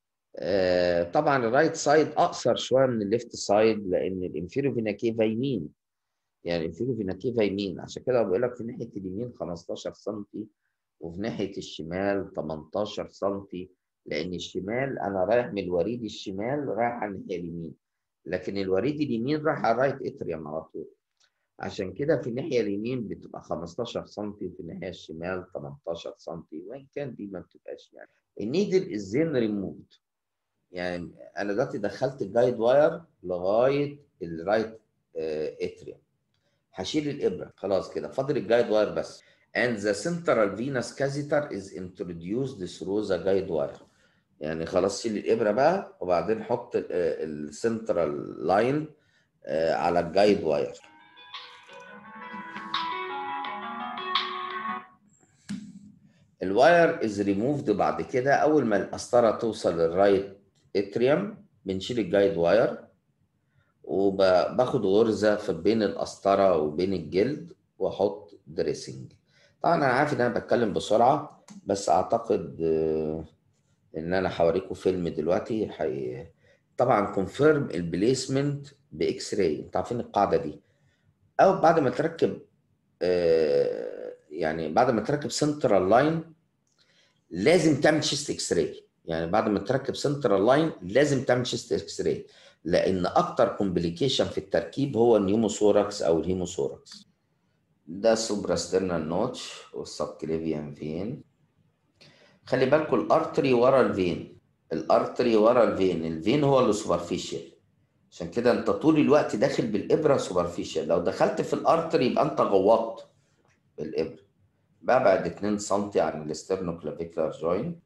طبعا الرايت سايد اقصر شويه من الليفت سايد، لان الانفيرو فينا كيفا يمين. يعني الانفيرو فينا كيفا يمين، عشان كده بقول لك في ناحيه اليمين 15 سم وفي ناحيه الشمال 18 سم، لان الشمال انا رايح من الوريد الشمال رايح على الناحيه اليمين، لكن الوريد اليمين رايح على الرايت اتريوم على طول. عشان كده في الناحيه اليمين بتبقى 15 سم وفي الناحيه الشمال 18 سم، وان كان دي ما بتبقاش يعني. النيدل الزين ريموفد، يعني انا دلوقتي دخلت الجايد واير لغايه الرايت اتريوم، هشيل الابره خلاص كده، فاضل الجايد واير بس. and the central venous catheter is introduced through the guide wire. يعني خلاص شيل الابره بقى، وبعدين حط السنترال لاين على الجايد واير. الواير از ريموفد بعد كده. اول ما القسطره توصل للرايت اتريوم بنشيل الجايد واير، وباخد غرزه في بين القسطره وبين الجلد واحط دريسنج. طبعا انا عارف ان انا بتكلم بسرعه، بس اعتقد ان انا هوريكم فيلم دلوقتي طبعا كونفيرم البليسمنت باكس راي، انتوا عارفين القاعده دي. او بعد ما تركب يعني بعد ما تركب سنترال لاين لازم تعمل شيست اكس راي. يعني بعد ما تركب سنترال لاين لازم تعمل شيست اكس راي، لان اكتر كومبليكيشن في التركيب هو النيوموثوركس او الهيموثوركس. ده سوبراسترنال نوتش والسبكليفيان فين. خلي بالكم الارتري ورا الفين، الارتري ورا الفين، الفين هو اللي سوبرفيشال، عشان كده انت طول الوقت داخل بالابره سوبرفيشال. لو دخلت في الارتري يبقى انت غوطت بالابره. ببعد 2 سم عن الاسترنوكلافيكولار جوينت،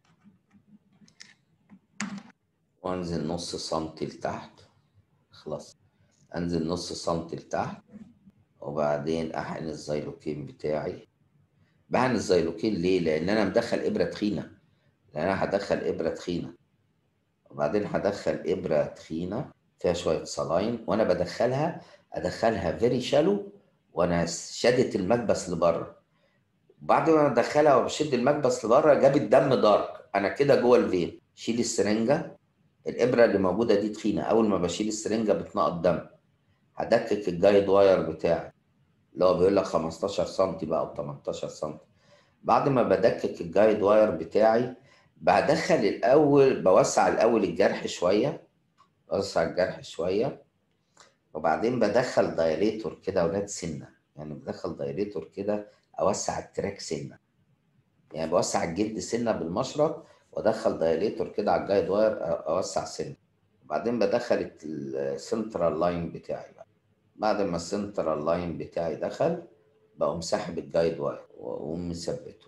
وانزل نص سنتي لتحت، خلاص انزل نص سنتي لتحت، وبعدين احقن الزيلوكين بتاعي. بحقن الزيلوكين ليه؟ لان انا مدخل ابره تخينه، لان انا هدخل ابره تخينه، وبعدين هدخل ابره تخينه فيها شويه صلاين، وانا بدخلها ادخلها فيري شالو، وانا شادت المكبس لبره. بعد ما بدخلها وبشد المكبس لبره جاب الدم دارك، انا كده جوه الفين. شيل السرنجه، الابره اللي موجوده دي تخينه، اول ما بشيل السرنجه بتنقط دم. هدكك الجايد واير بتاعي اللي هو بيقول لك 15 سم بقى او 18 سم. بعد ما بدكك الجايد واير بتاعي بدخل الاول، بوسع الاول الجرح شويه، بوسع الجرح شويه، وبعدين بدخل دايليتور كده اولاد سنه، يعني بدخل دايليتور كده اوسع التراك سنه، يعني بوسع الجلد سنه بالمشرط، وادخل دايليتور كده على الجايد واير اوسع سنه. وبعدين بدخل السنترال لاين بتاعي بقى. بعد ما السنترال لاين بتاعي دخل بقوم ساحب الجايد واير واقوم مثبته.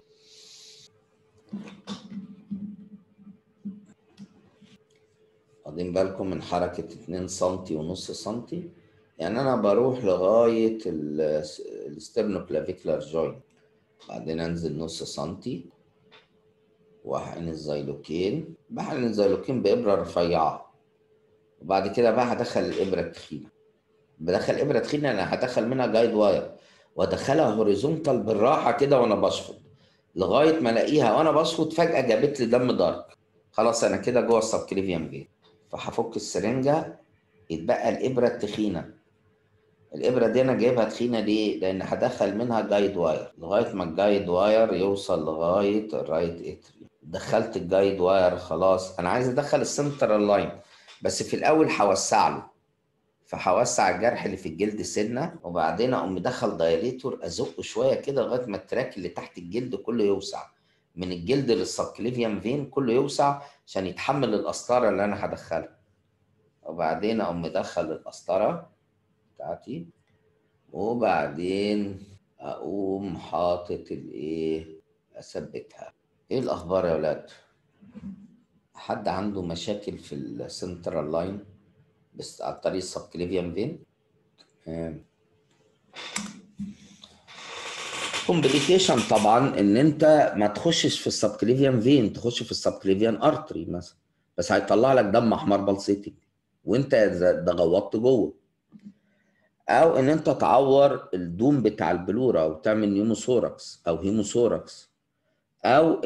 واخدين بالكم من حركه 2 سم ونص سم؟ يعني انا بروح لغايه الاسترنوكلافيكولار جوينت، بعدين انزل نص سنتي واحقن الزيلوكين. بحقن الزيلوكين بابره رفيعه، وبعد كده بقى هدخل الابره التخينه. بدخل ابره تخينه انا هدخل منها جايد واير، وادخلها هوريزونتال بالراحه كده وانا بشفط، لغايه ما الاقيها وانا بشفط فجاه جابت لي دم دارك. خلاص انا كده جوه السبكليفيان فين. فهفك السرنجه، يتبقى الابره التخينه. الابره دي انا جايبها تخينه ليه؟ لان هدخل منها جايد واير لغايه ما الجايد واير يوصل لغايه الرايت اتريوم. دخلت الجايد واير خلاص، انا عايز ادخل السنترال لاين، بس في الاول هوسع له. فهوسع الجرح اللي في الجلد سنه، وبعدين اقوم مدخل دايليتور ازقه شويه كده لغايه ما التراك اللي تحت الجلد كله يوسع، من الجلد للسبكليفيان فين كله يوسع عشان يتحمل القسطره اللي انا هدخلها. وبعدين اقوم مدخل القسطره بتاعتي، وبعدين اقوم حاطط الايه، اثبتها. ايه الاخبار يا ولاد؟ حد عنده مشاكل في السنترال لاين بس عن طريق السبكليفيان فين؟ كومبليكيشن طبعا ان انت ما تخشش في السبكليفيان فين، تخش في السبكليفيان ارتري مثلا، بس هيطلع لك دم احمر بلسيتي وانت ده غوطت جوه. او ان انت تعور الدوم بتاع البلورا وتعمل نيوموثوركس او هيموثوركس. او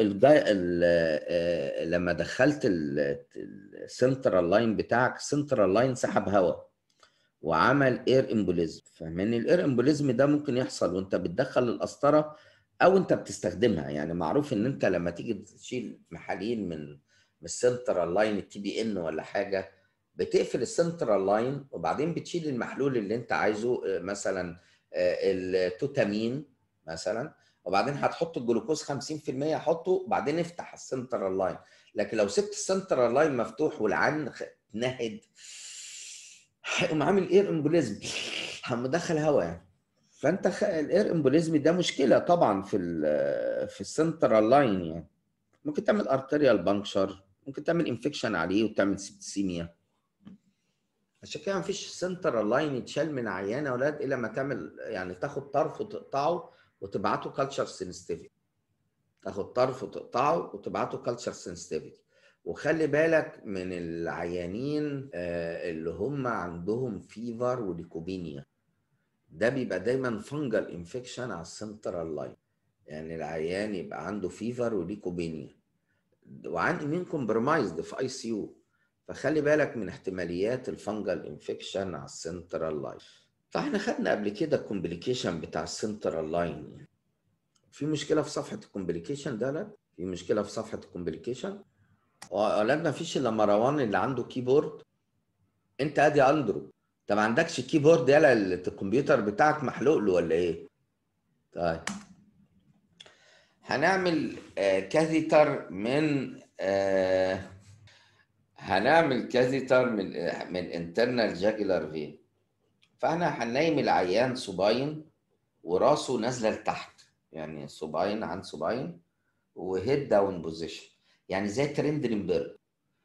لما دخلت السنترال لاين بتاعك، السنترال لاين سحب هواء وعمل اير امبوليزم. فاهمين؟ الاير امبوليزم ده ممكن يحصل وانت بتدخل القسطره او انت بتستخدمها. يعني معروف ان انت لما تيجي تشيل محاليل من السنترال لاين التي بي ان ولا حاجه، بتقفل السنترال لاين وبعدين بتشيل المحلول اللي انت عايزه، مثلا التوتامين مثلا، وبعدين هتحط الجلوكوز 50%، حطه بعدين افتح السنترال لاين. لكن لو سبت السنترال لاين مفتوح والعين نهد، هيقوم عامل اير امبوليزم، مدخل هواء يعني. فانت الاير امبوليزم ده مشكله طبعا في السنترال لاين يعني. ممكن تعمل ارتريال بانكشر، ممكن تعمل انفكشن عليه وتعمل سيبتسيميا. عشان كده مفيش سنترال لاين يتشال من عيان يا اولاد الا لما تعمل يعني تاخد طرف وتقطعه وتبعته كلتشر سنسيتيفيتي. تاخد طرف وتقطعه وتبعته كلتشر سنسيتيفيتي. وخلي بالك من العيانين اللي هم عندهم فيفر وليكوبينيا، ده بيبقى دايما فنجل انفكشن على السنترال لاين. يعني العيان يبقى عنده فيفر وليكوبينيا وعن امين كومبرمايزد في اي سي يو، فخلي بالك من احتماليات الفنجل انفكشن على السنترال لاين. فاحنا خدنا قبل كده الكومبليكيشن بتاع السنترال لاين يعني. في مشكله في صفحه الكومبليكيشن ده؟ لا، في مشكله في صفحه الكومبليكيشن. اولاد ما فيش الا مروان اللي عنده كيبورد. انت ادي اندرو، انت ما عندكش كيبورد؟ يلا الكمبيوتر بتاعك محلوق له ولا ايه؟ طيب هنعمل كاثيتر من هنعمل كاثيتر من انترنال جاجولار فين. فاحنا هننيم العيان صباين وراسه نازله لتحت، يعني صباين عن صباين وهيد داون بوزيشن، يعني زي ترندلنبرج،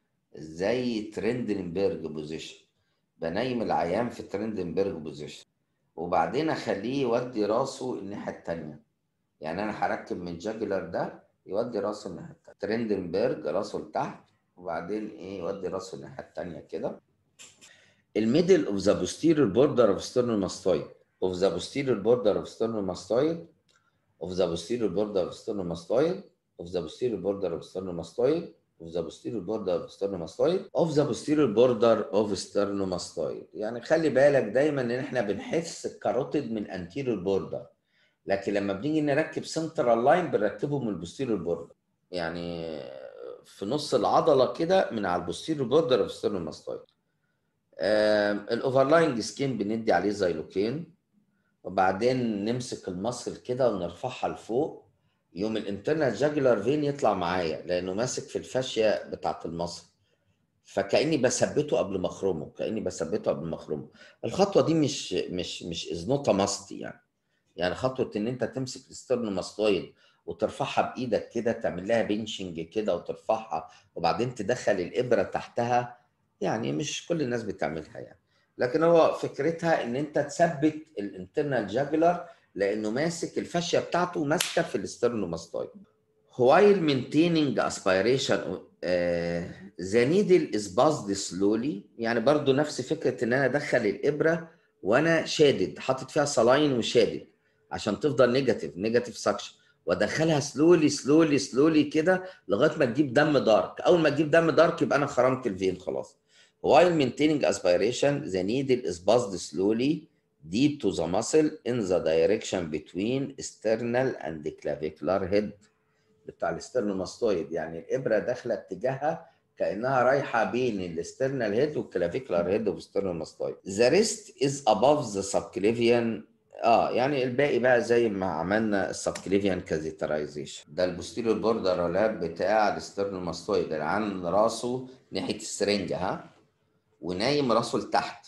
زي ترندلنبرج بوزيشن. بنيم العيان في ترندلنبرج بوزيشن وبعدين اخليه يودي راسه الناحيه الثانيه. يعني انا هركب من جاجولار ده يودي راسه الناحيه الثانيه، ترندلنبرج راسه لتحت وبعدين ايه يودي راسه الناحيه الثانيه كده. الميدل of the posterior border of sternomastoid of the posterior border of sternomastoid of the posterior border of sternomastoid of the posterior border of sternomastoid of the posterior border of sternomastoid of the posterior border of sternomastoid. يعني خلي بالك دايما ان احنا بنحس الكاروتيد من anterior border، لكن لما بنيجي نركب سنترال لاين بنركبه من البوستيريور بوردر، يعني في نص العضله كده من على البوستيريور بوردر اوف ستيرنوماستويد. الاوفرلاينج سكين بندي عليه زيلوكين وبعدين نمسك المصل كده ونرفعها لفوق، يوم الانترنال جاجولار فين يطلع معايا لانه ماسك في الفاشيه بتاعه المصل، فكاني بثبته قبل ما اخرمه، كاني بثبته قبل ما اخرمه. الخطوه دي مش از نوت ماست يعني خطوه ان انت تمسك السترنوماستويد وترفعها بايدك كده، تعمل لها بنشنج كده وترفعها وبعدين تدخل الابره تحتها، يعني مش كل الناس بتعملها يعني. لكن هو فكرتها ان انت تثبت الانترنال جاجولار لانه ماسك الفاشيه بتاعته ماسكه في السترنوماستويد. while maintaining aspiration the needle is passed slowly. يعني برضو نفس فكره ان انا ادخل الابره وانا شادد، حاطط فيها صلاين وشادد عشان تفضل نيجاتيف سكشن، وادخلها سلولي كده لغايه ما تجيب دم دارك. اول ما تجيب دم دارك يبقى انا خرمت الفين خلاص. while maintaining aspiration the needle is passed slowly deep to the muscle in the direction between sternal and clavicular head بتاع الاسترنوماستويد. يعني الابره داخله اتجاهها كانها رايحه بين الاسترنال هيد والكلافيكولار هيد اوف ستيرنوماستويد. ذا ريست از اباف ذا سبكليفيان. يعني الباقي بقى زي ما عملنا السبكليفيان كازيترايزيشن. ده البوستيريور بوردر لاب بتاع الاسترنوماستويد اللي عن راسه ناحيه السرنجه ونايم راسه لتحت،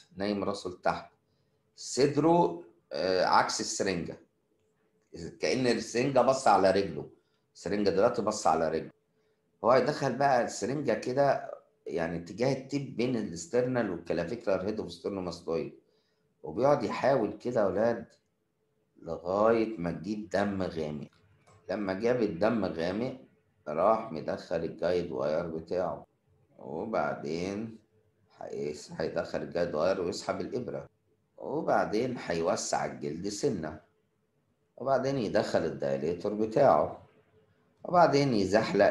صدره عكس السرنجه، كأن السرنجة بص على رجله، السرنجة دلوقتي بص على رجله. هو هيدخل بقى السرنجة كده يعني اتجاه التيب بين الاسترنال والكلافيكولار هيد اوف ستيرنوماستويد، وبيقعد يحاول كده يا ولاد لغاية ما تجيب دم غامق. لما جاب الدم غامق راح مدخل الجايد واير بتاعه، وبعدين هيدخل الجايد واير ويسحب الإبرة، وبعدين هيوسع الجلد سنة، وبعدين يدخل الدايليتور بتاعه، وبعدين يزحلق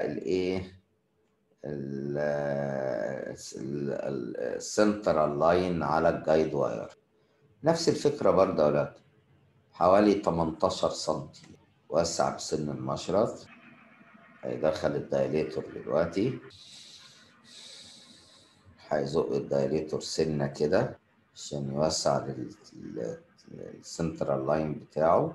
السنترال لاين على الجايد واير. نفس الفكرة برضه يا ولاد، حوالي 18 سنتي، وسع بسن المشرط. هيدخل الدايليتور دلوقتي، هيزق الدايليتور سنة كده عشان يوسع السنترال لاين بتاعه،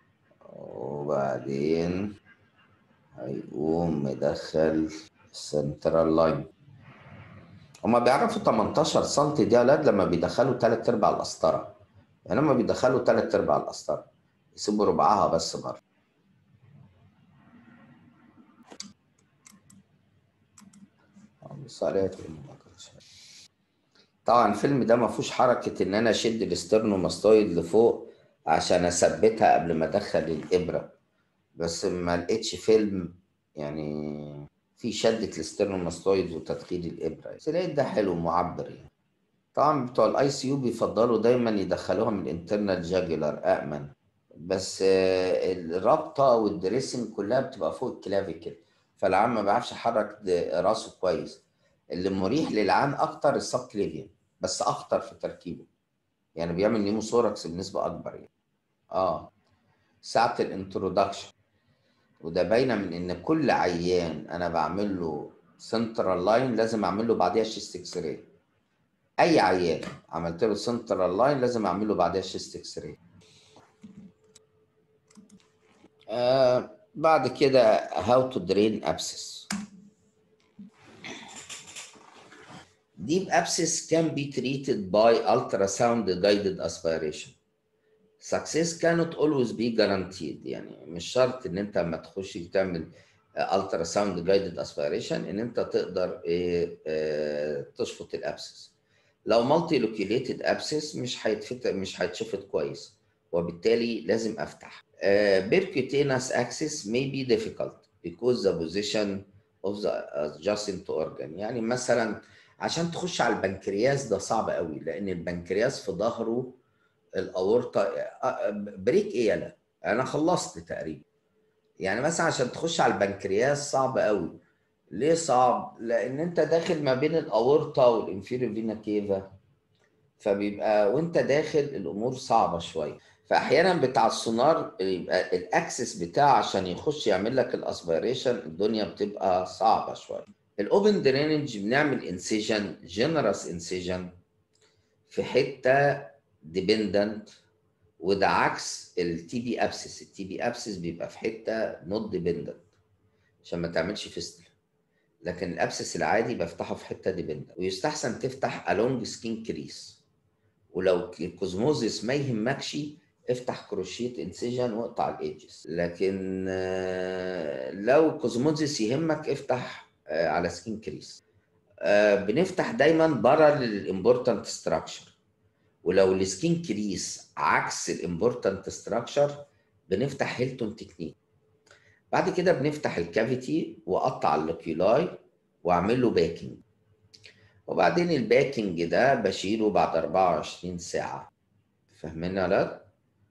وبعدين هيقوم مدخل السنترال لاين. هما بيعرفوا 18 سم دي يا ولاد لما بيدخلوا 3/4 القسطره، يعني لما بيدخلوا 3/4 القسطره يسيبوا ربعها بس بره. طبعا الفيلم ده ما فيهوش حركه ان انا اشد الاسترنوماستويد لفوق عشان اثبتها قبل ما ادخل الابره، بس ما لقيتش فيلم يعني في شدة الاسترنوماستويد وتدخيل الابره، بس لقيت ده حلو معبر يعني. طبعا بتوع الاي سي يو بيفضلوا دايما يدخلوها من الانترنال جاجولار امن، بس الرابطه والدريسنج كلها بتبقى فوق الكلافيكل، فالعام ما بيعرفش يحرك راسه كويس. اللي مريح للعام اكتر السب كليفيان، بس اخطر في تركيبه، يعني بيعمل نيموثوركس بنسبه اكبر يعني. ساعه الانترودكشن، وده باينه من ان كل عيان انا بعمل له سنترال لاين لازم اعمل له بعديها شيست اكس راي. اي عيان عملت له سنترال لاين لازم اعمل له بعدها شيست اكس راي. بعد كده how to drain abscess. Deep abscess can be treated by ultrasound guided aspiration. Success cannot always be guaranteed، يعني مش شرط ان انت لما تخش تعمل ultrasound guided aspiration ان انت تقدر تشفط الابسس. لو مالتي لوكيليتد ابسس مش هيتشفط كويس، وبالتالي لازم افتح. Percutaneous access may be difficult because the position of the adjacent organ. يعني مثلا عشان تخش على البنكرياس ده صعب قوي، لان البنكرياس في ظهره الاورطه. بريك ايه يلا، انا خلصت تقريبا. يعني مثلا عشان تخش على البنكرياس صعب قوي. ليه صعب؟ لان انت داخل ما بين الاورطه والانفيريور فينا كيفا، فبيبقى وانت داخل الامور صعبه شويه. فاحيانا بتاع السونار يبقى الاكسس بتاعه عشان يخش يعمل لك الاسبيريشن الدنيا بتبقى صعبه شويه. الاوبن درينج بنعمل انسيجن، جنرال انسيجن في حته ديبندنت، وده عكس التي بي ابسس. التي بي ابسس بيبقى في حته نوت ديبندنت عشان ما تعملش فيستل، لكن الابسس العادي بفتحه في حته ديبندنت. ويستحسن تفتح الونج سكين كريس، ولو الكوزموزيس ما يهمكش افتح كروشيت انسيجن واقطع الايدجز، لكن لو كوزموزيس يهمك افتح على سكين كريس. بنفتح دايما بره للامبورتنت ستراكشر، ولو السكين كريس عكس الامبورتنت ستراكشر بنفتح هيلتون تكنيك. بعد كده بنفتح الكافيتي واقطع اللوكيولاي واعمل له باكينج، وبعدين الباكينج ده بشيله بعد 24 ساعة. فاهمين يا ولاد؟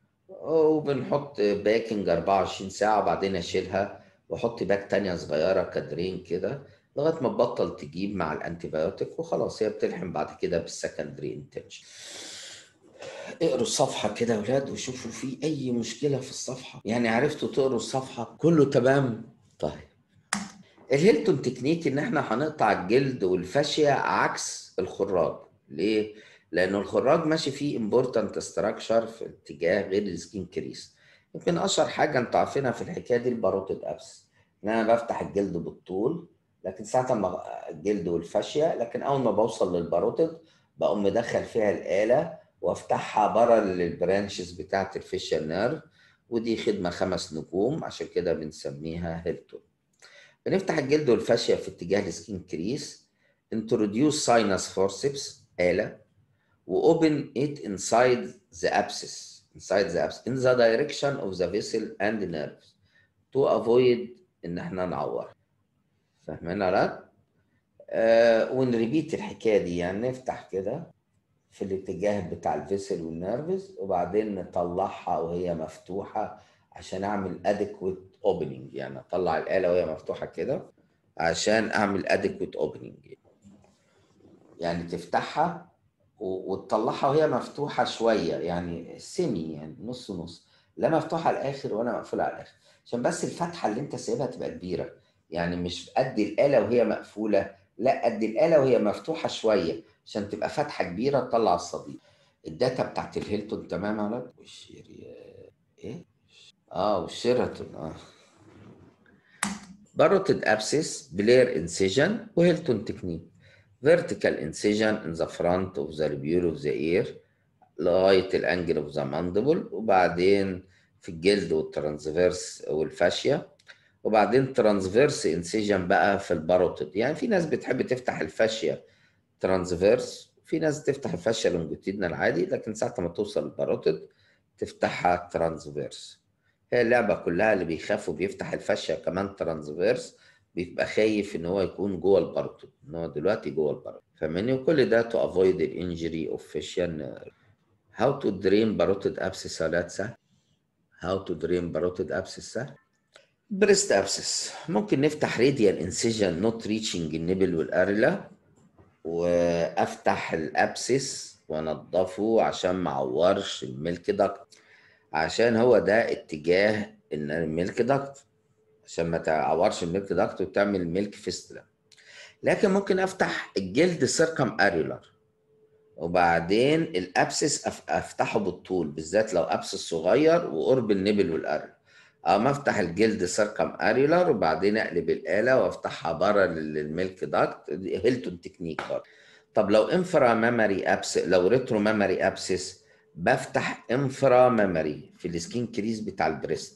وبنحط باكينج 24 ساعة وبعدين اشيلها واحط باك تانية صغيرة كادرين كده لغاية ما تبطل تجيب مع الانتيبيوتيك، وخلاص هي بتلحم بعد كده بالسكندري انتنشن. اقروا الصفحة كده يا ولاد وشوفوا في أي مشكلة في الصفحة، يعني عرفتوا تقروا الصفحة كله تمام؟ طيب. الهيلتون تكنيك إن إحنا هنقطع الجلد والفاشية عكس الخراج. ليه؟ لأنه الخراج ماشي فيه امبورتنت ستراكشر في اتجاه غير السكين كريس. يمكن أشهر حاجة أنتوا عارفينها في الحكاية دي الباروتيد أبس، إن أنا بفتح الجلد بالطول، لكن ساعة ما الجلد والفاشية، لكن أول ما بوصل للباروتيد بقوم مدخل فيها الآلة وافتحها بره البرانشز بتاعت الفيشال نيرف، ودي خدمه 5 نجوم عشان كده بنسميها هيلتون. بنفتح الجلد والفاشيه في اتجاه السكين كريس، introduce sinus forceps آلة وopen it inside the abscess in the direction of the vessel and nerves to avoid ان احنا نعور. فاهمين يا ولاد؟ ونريبيت الحكايه دي، يعني نفتح كده في الاتجاه بتاع الفيسل والنيرفز وبعدين نطلعها وهي مفتوحة عشان اعمل adequate opening، يعني اطلع الآلة وهي مفتوحة كده عشان اعمل adequate opening. يعني تفتحها وتطلعها وهي مفتوحة شوية، يعني سيمي، يعني نص نص، لا مفتوحة على الآخر ولا مقفولة على الآخر، عشان بس الفتحة اللي انت سايبها تبقى كبيرة، يعني مش قد الآلة وهي مقفولة، لا قد الآلة وهي مفتوحة شوية عشان تبقى فتحة كبيرة تطلع الصديد. الداتا بتاعت الهيلتون تمام يا ولاد؟ ايه؟ والشيراتون. باروتيد ابسس، بلير انسيجن، وهيلتون تكنيك. فيرتيكال انسيجن ان ذا فرونت اوف ذا ريبيول اوف ذا اير لغايه الانجل اوف ذا ماندبل، وبعدين في الجلد والترانسفيرس والفاشيا، وبعدين ترانسفيرس انسيجن بقى في الباروتيد. يعني في ناس بتحب تفتح الفاشيا ترانسفيرس، في ناس تفتح الفاشيا لونجيتيدنال عادي، لكن ساعة ما توصل الباروتيد تفتحها ترانسفيرس. هي اللعبة كلها اللي بيخافوا بيفتح الفاشيا كمان ترانسفيرس بيبقى خايف ان هو يكون جوه الباروتيد، ان هو دلوقتي جوه الباروتيد، فاهمني؟ وكل ده to avoid the injury of fascial nerve. How to drain parotid abscess يا ولاد؟ سهل. How to drain parotid abscess سهل. بريست ابسس ممكن نفتح راديال انسيجن نوت ريتشنج النبل والاريلا، وافتح الابسس وانضفه عشان ما اعورش الميلك داكت، عشان هو ده اتجاه ان الميلك داكت، عشان ما تعورش الميلك داكت وتعمل ميلك فيستلا. لكن ممكن افتح الجلد سيركم اريولار، وبعدين الابسس افتحه بالطول، بالذات لو ابسس صغير وقرب النبل والاريلا. اما افتح الجلد سيركم اريولار وبعدين اقلب الاله وافتحها بره للميلك داكت، هيلتون تكنيك برضه. طب لو انفرا ميموري ابس، لو ريترو ميموري ابسس، بفتح انفرا ميموري في السكين كريز بتاع البريست،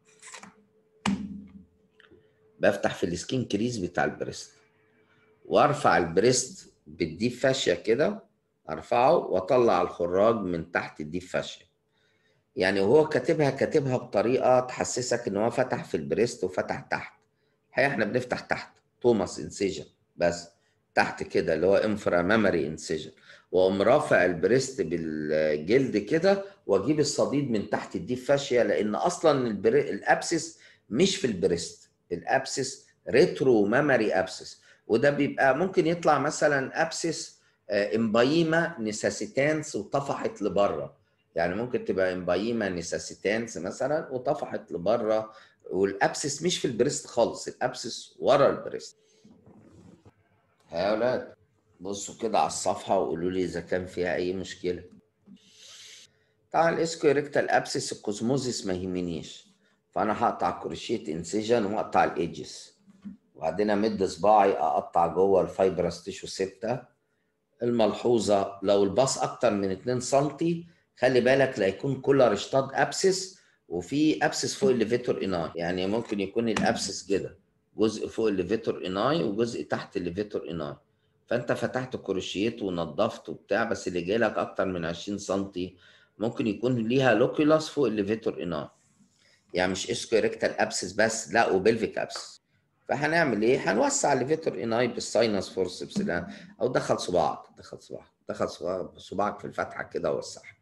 بفتح في السكين كريز بتاع البريست، وارفع البريست بالديب فاشيا كده، ارفعه واطلع الخراج من تحت الديب فاشيا. يعني وهو كاتبها بطريقه تحسسك ان هو فتح في البريست وفتح تحت. الحقيقه احنا بنفتح تحت توماس انسيجن بس، تحت كده اللي هو انفرا ميموري انسيجن، واقوم رافع البريست بالجلد كده واجيب الصديد من تحت الديب فاشيا، لان اصلا الابسس مش في البريست، الابسس ريترو ميموري ابسس، وده بيبقى ممكن يطلع مثلا ابسس امبايما نيساسيتانس وطفحت لبره. يعني ممكن تبقى امبايما نيساسيتانس مثلا وطفحت لبره، والابسس مش في البريست خالص، الابسس ورا البريست. يا اولاد بصوا كده على الصفحه وقولوا لي اذا كان فيها اي مشكله. طبعا الاسكويريكتال ابسس الكوزموزيس ما يهمنيش، فانا هقطع كروشيت انسيجن واقطع الايدجز، وبعدين امد صباعي اقطع جوه الفايبرس تيشو 6. الملحوظه لو الباص اكتر من 2 سم خلي بالك لا يكون كولر اشتاد ابسس وفي ابسس فوق الليفيتور اناي، يعني ممكن يكون الابسس كده جزء فوق الليفيتور اناي وجزء تحت الليفيتور اناي، فانت فتحت كروشيت ونضفت وبتاع، بس اللي جاي لك اكتر من 20 سم ممكن يكون ليها لوكيولاس فوق الليفيتور اناي، يعني مش اسكو ريكتال ابسس بس، لا وبلفيك ابسس. فهنعمل ايه؟ هنوسع الليفيتور اناي بالساينس فورسبس، او دخل صباعك، دخل صباعك في الفتحه كده ووسعها.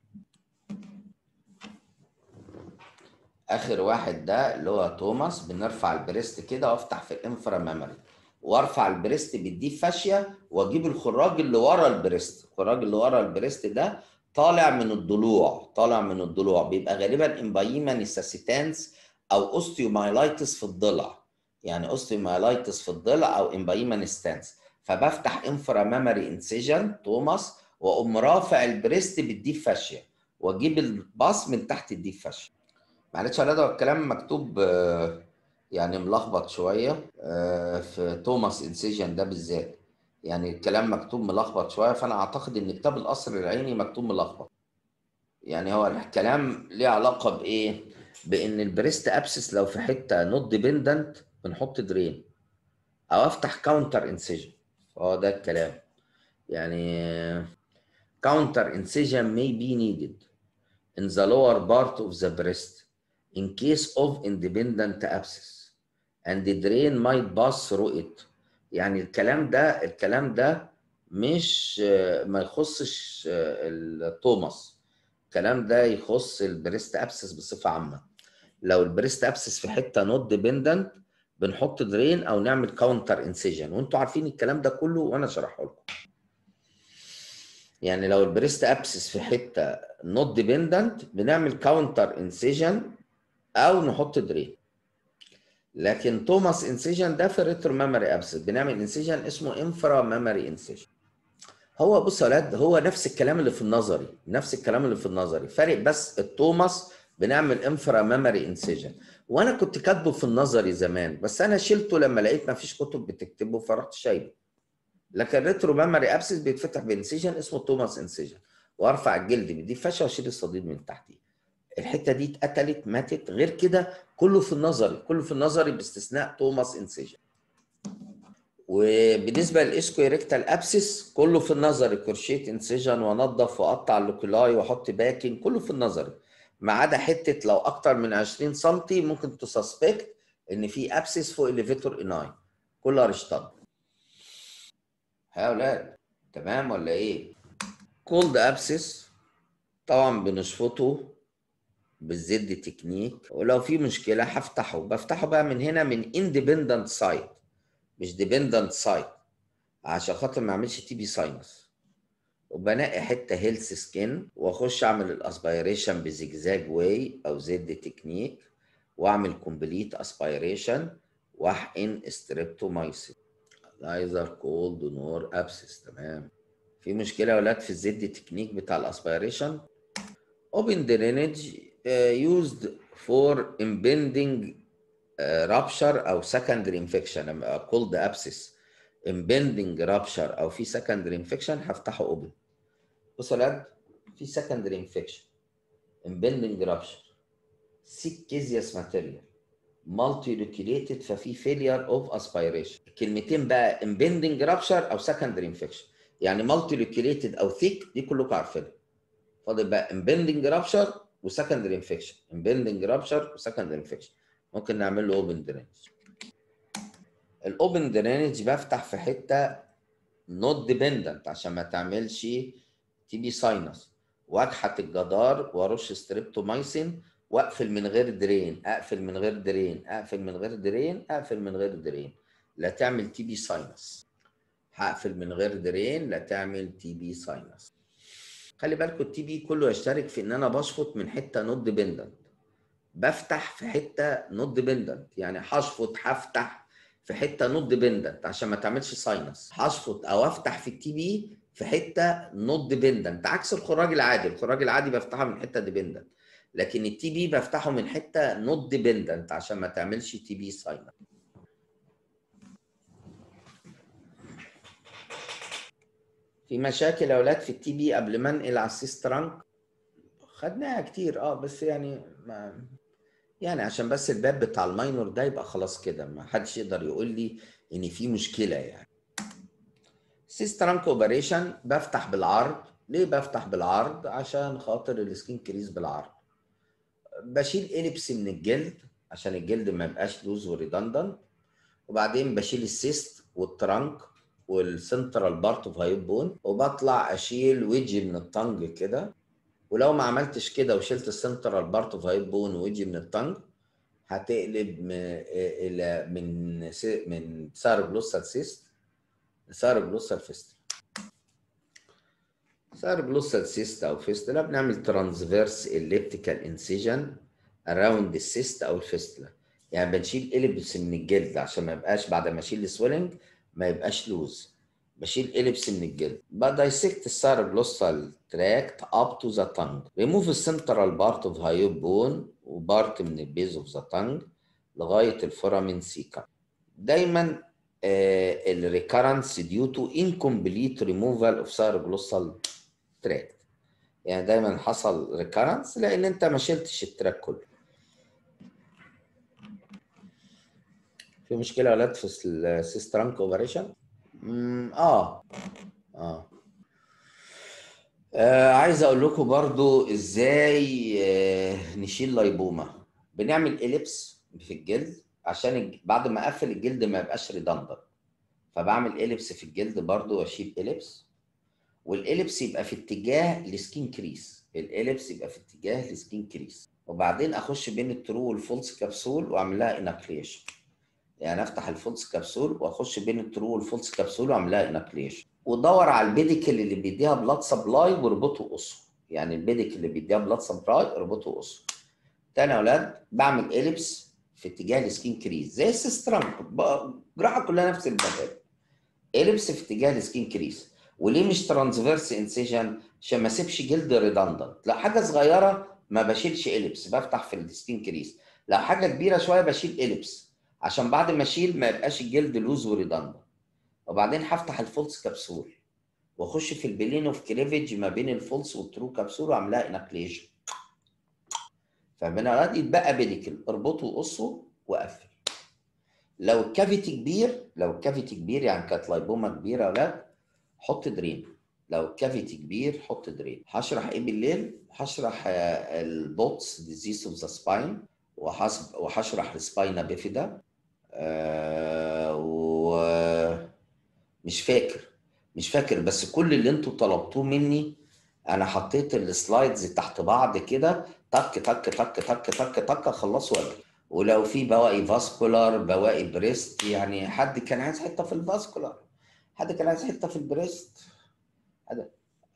اخر واحد ده اللي هو توماس، بنرفع البريست كده وافتح في الانفرا ميموري، وارفع البريست بالديب فاشيا واجيب الخراج اللي ورا البريست، الخراج اللي ورا البريست ده طالع من الضلوع، طالع من الضلوع، بيبقى غالبا امبايما نيساسيتانس او اوستيومايلايتس في الضلع، يعني اوستيومايلايتس في الضلع او امبايما نيستانس. فبفتح انفرا ميموري انسيجن توماس واقوم رافع البريست بالديب فاشيا واجيب الباص من تحت الديب فاشيا. معلش يا رضا الكلام مكتوب يعني ملخبط شوية في توماس انسيجن ده بالذات، يعني الكلام مكتوب ملخبط شوية، فأنا أعتقد إن كتاب القصر العيني مكتوب ملخبط. يعني هو الكلام ليه علاقة بإيه؟ بإن البريست أبسس لو في حتة نوت ديبندنت بنحط درين أو أفتح كاونتر انسيجن، هو ده الكلام. يعني counter incision may be needed in the lower part of the breast in case of independent abscess and the drain might pass through it. يعني الكلام ده مش ما يخصش التوماس، الكلام ده يخص البريست ابسس بصفه عامه. لو البريست ابسس في حته نوت ديبندنت بنحط درين او نعمل كاونتر انسيجن، وانتوا عارفين الكلام ده كله وانا شرحه لكم. يعني لو البريست ابسس في حته نوت ديبندنت بنعمل كاونتر انسيجن او نحط درين، لكن توماس انسيجن ده في الريترو ميموري ابسس بنعمل انسيجن اسمه انفرا ميموري انسيجن. هو بص يا ولاد، هو نفس الكلام اللي في النظري، نفس الكلام اللي في النظري، فارق بس التوماس بنعمل انفرا ميموري انسيجن، وانا كنت كاتبه في النظري زمان بس انا شلته لما لقيت ما فيش كتب بتكتبه فرحت شايله. لكن ريترو ميموري ابسس بيتفتح بانسيجن اسمه توماس انسيجن، وارفع الجلد بدي فشه واشيل الصديد من تحتيه. الحته دي اتقتلت ماتت، غير كده كله في النظري، كله في النظري باستثناء توماس انسيجن. وبالنسبه للاسكويريكتال ابسس كله في النظري، كورشيت انسيجن وانضف واقطع اللوكولاي واحط باكين، كله في النظري ما عدا حته لو اكتر من 20 سم ممكن تسسبكت ان في ابسس فوق الليفيتور اناي، كلها رشطان. هؤلاء تمام ولا ايه؟ كولد ابسس طبعا بنشفطه بالزد تكنيك، ولو في مشكله هفتحه، بفتحه بقى من هنا من اندبندنت سايت مش ديبندنت سايت عشان خاطر ما اعملش تي بي ساينس. وبنقي حته هيلث سكين واخش اعمل الاسبيريشن بزجزاج واي او زد تكنيك، واعمل كومبليت اسبيريشن واحقن ستريبتومايسين لايزر كولد نور ابسس. تمام. في مشكله يا ولاد في الزد تكنيك بتاع الاسبيريشن؟ اوبن درينج used for impending rupture او secondary infection. لما كولد ابسس impending rupture او في secondary infection هفتحه اوبن. بص يا ولاد، في secondary infection impending rupture sick caseous material multi loculated ففي failure of aspiration. الكلمتين بقى impending rupture او secondary infection، يعني multi loculated او thick دي كلكم عارفينها. فاضل بقى impending rupture وسكندري انفكشن، impending rupture وسكندري انفكشن، ممكن نعمل له اوبن درينج. الاوبن درينج بفتح في حته نوت ديبندنت عشان ما تعملش تي بي ساينس، واكحت الجدار وارش ستريبتومايسين واقفل من غير درين، اقفل من غير درين، اقفل من غير درين، اقفل من غير درين، لا تعمل تي بي ساينس. هقفل من غير درين لا تعمل تي بي ساينس. خلي بالكم التي بي كله يشترك في ان انا بشفط من حته نوت ديبندنت، بفتح في حته نوت ديبندنت، يعني هفتح في حته نوت ديبندنت عشان ما تعملش ساينس، هشفط او افتح في التي بي في حته نوت ديبندنت عكس الخراج العادي. الخراج العادي بفتحها من حته ديبندنت، لكن التي بي بفتحه من حته نوت ديبندنت عشان ما تعملش تي بي ساينس. في مشاكل يا اولاد في التي بي قبل ما انقل على السيسترانك؟ خدناها كتير بس يعني يعني عشان بس الباب بتاع الماينور ده يبقى خلاص كده ما حدش يقدر يقول لي ان في مشكله يعني. سيسترانك اوبريشن بفتح بالعرض. ليه بفتح بالعرض؟ عشان خاطر السكين كريز بالعرض. بشيل إليبس من الجلد عشان الجلد ما يبقاش لوز وريدندنت، وبعدين بشيل السيست والترانك والسنترال بارت اوف هايب بون، وبطلع اشيل ويجي من الطنج كده. ولو ما عملتش كده وشلت السنترال بارت اوف هايب بون ويجي من الطنج هتقلب الى من سيربلوسال سيست لسيربلوسال فيستلا. سيربلوسال سيست او فيستلا بنعمل ترانسفيرس اليبتيكال انسيجن اراوند السيست او الفيستلا، يعني بنشيل اليبس من الجلد عشان ما يبقاش بعد ما اشيل السويلنج ما يبقاش لوز. بشيل اليبس من الجلد، بدايسكت السيربلوسال تراكت اب تو ذا تانج، ريموف السنترال بارت اوف هايوب بون وبارت من البيز اوف ذا تانج لغايه الفورامين سيكا. دايما الريكارنس ديو تو انكمبليت ريموفال اوف سيربلوسال تراك، يعني دايما حصل ريكارنس لان انت ما شلتش التراك كله. في مشكله يا ولاد في السيسترانك اوبريشن؟ اه اه عايز اقول لكم برضو ازاي نشيل لايبوما. بنعمل اليبس في الجلد عشان بعد ما اقفل الجلد ما يبقاش ريدندنت، فبعمل اليبس في الجلد برضو واشيل اليبس، والاليبس يبقى في اتجاه السكين كريس، الاليبس يبقى في اتجاه السكين كريس، وبعدين اخش بين الترو والفولس كبسول واعمل لها اناكليشن، يعني افتح الفولس كبسول واخش بين الترو والفولس كبسول واعمل لها اناكليشن، ودور على البيديكل اللي بيديها بلاد سبلاي واربطه قصه، يعني البيديكل اللي بيديها بلاد سبلاي اربطه قصه. تاني يا اولاد بعمل اليبس في اتجاه السكين كريس زي السيسترانك، الجراحه كلها نفس البدل، اليبس في اتجاه السكين كريس، وليه مش ترانسفيرس انسيجن؟ عشان ما اسيبش جلد ريدندنت. لو حاجه صغيره ما بشيلش اليبس، بفتح في السكين كريس. لو حاجه كبيره شويه بشيل اليبس، عشان بعد ما اشيل ما يبقاش الجلد لوز وريدندنت. وبعدين هفتح الفولس كبسول واخش في البلين اوف كليفج ما بين الفولس والترو كبسول واعملها انكليجن. فمن اولاد يتبقى بيديكل، اربطه وقصه وقفل. لو الكافيتي كبير، يعني كانت لايبوما كبيره ولا، حط درين. لو الكافيتي كبير حط درين. هشرح ايه بالليل؟ هشرح البوتس ديزيز اوف ذا سباين، وهشرح السباينا بيفيدا. ومش فاكر بس كل اللي انتوا طلبتوه مني انا حطيت السلايدز تحت بعض كده، تك تك تك تك تك تك اخلصه واجي. ولو في بواقي فاسكولار، بواقي بريست، يعني حد كان عايز حته في الفاسكولار، حد كان عايز حته في البريست، حد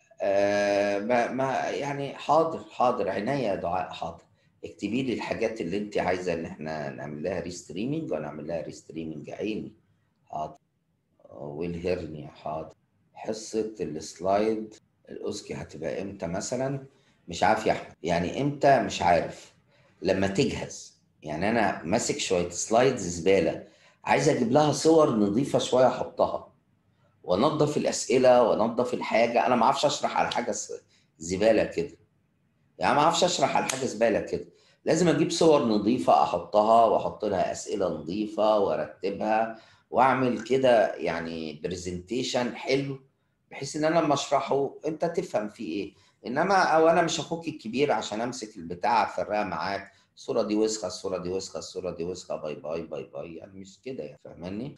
ما يعني حاضر عينيا يا دعاء، حاضر. اكتبي لي الحاجات اللي انت عايزه ان احنا نعمل لها ريستريمينج، ونعمل لها ريستريمينج عيني. حاضر. والهرنيا حاضر. حصه السلايد الاوسكي هتبقى امتى مثلا؟ مش عارف يا احمد، يعني امتى مش عارف. لما تجهز. يعني انا ماسك شويه سلايدز زباله، عايز اجيب لها صور نظيفه شويه احطها، وانظف الاسئله وانظف الحاجه. انا ما اعرفش اشرح على حاجه زباله كده، يعني ما اعرفش اشرح على حاجه زباله كده. لازم اجيب صور نظيفه احطها، واحط لها اسئله نظيفه، وارتبها، واعمل كده يعني برزنتيشن حلو، بحيث ان انا لما اشرحه انت تفهم فيه ايه. انما او انا مش اخوك الكبير عشان امسك البتاع افرقها معاك، الصوره دي وسخه، الصوره دي وسخه، الصوره دي وسخه، باي باي باي باي، يعني مش كده يعني، فاهماني؟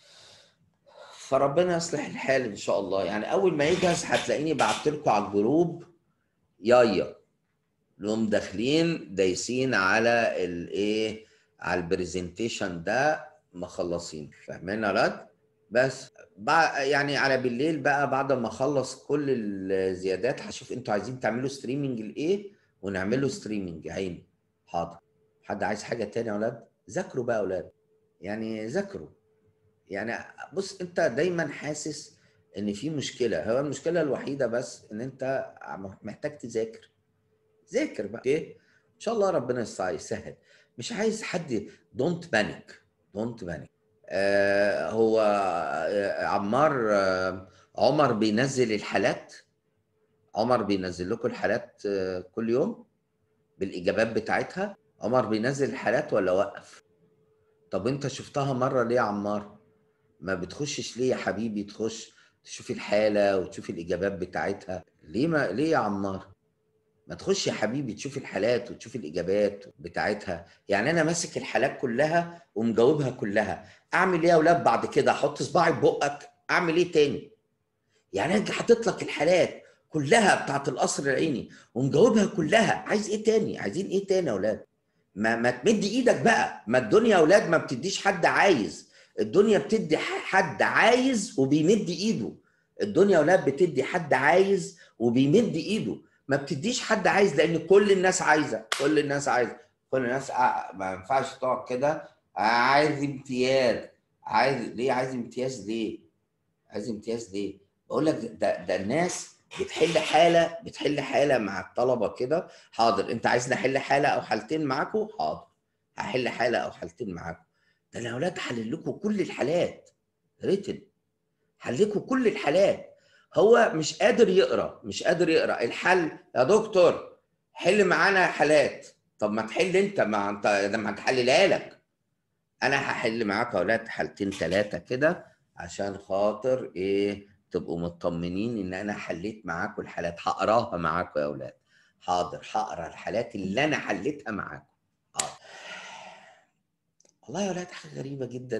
فربنا يصلح الحال ان شاء الله. يعني اول ما يجهز هتلاقيني بعت لكم على الجروب، يايا نقوم داخلين دايسين على الايه، على البرزنتيشن ده، مخلصين. فاهمين يا ولاد؟ بس يعني على بالليل بقى بعد ما اخلص كل الزيادات هشوف انتوا عايزين تعملوا ستريمنج لايه، ونعمل له ستريمنج عيني. حاضر. حد عايز حاجه تانية يا ولاد؟ ذاكروا بقى يا ولاد، يعني ذاكروا. يعني بص، انت دايما حاسس ان في مشكله، هو المشكله الوحيده بس ان انت محتاج تذاكر. ذاكر بقى، اوكي؟ ان شاء الله ربنا يسهل. مش عايز حد، دونت بانيك، دونت بانيك. هو عمار، عمر بينزل الحالات، عمر بينزل لكم الحالات كل يوم بالاجابات بتاعتها. عمر بينزل الحالات ولا وقف؟ طب انت شفتها مره ليه يا عمار؟ ما بتخشش ليه يا حبيبي؟ تخش تشوف الحالة وتشوف الإجابات بتاعتها ليه؟ ليه يا عمار؟ ما تخش يا حبيبي تشوف الحالات وتشوف الإجابات بتاعتها. يعني أنا ماسك الحالات كلها ومجاوبها كلها، أعمل إيه يا أولاد بعد كده؟ أحط صباعي في بقك؟ أعمل إيه تاني؟ يعني أنا حاطط لك الحالات كلها بتاعت القصر العيني ومجاوبها كلها، عايز إيه تاني؟ عايزين إيه تاني يا أولاد؟ ما تمد ايدك بقى. ما الدنيا يا اولاد ما بتديش حد عايز، الدنيا بتدي حد عايز وبيمد ايده. الدنيا يا اولاد بتدي حد عايز وبيمد ايده، ما بتديش حد عايز، لان كل الناس عايزه، كل الناس عايزه، كل الناس ما ينفعش تقعد كده عايز امتياز. عايز ليه؟ عايز امتياز ليه؟ عايز امتياز ليه؟ بقول لك ده الناس بتحل حاله مع الطلبه كده. حاضر، انت عايز نحل حاله او حالتين معاكم؟ حاضر، هحل حاله او حالتين معاكم. ده انا يا اولاد هحل لكم كل الحالات ريتن، حل لكم كل الحالات. هو مش قادر يقرا الحل يا دكتور، حل معانا حالات. طب ما تحل انت، ما انت لما هحللها لك. انا هحل معاكم يا اولاد حالتين ثلاثه كده، عشان خاطر ايه؟ تبقوا مطمنين ان انا حليت معاكم الحالات، هقراها معاكم يا اولاد. حاضر، هقرا الحالات اللي انا حليتها معاكم. حاضر. والله يا اولاد حاجه غريبه جدا،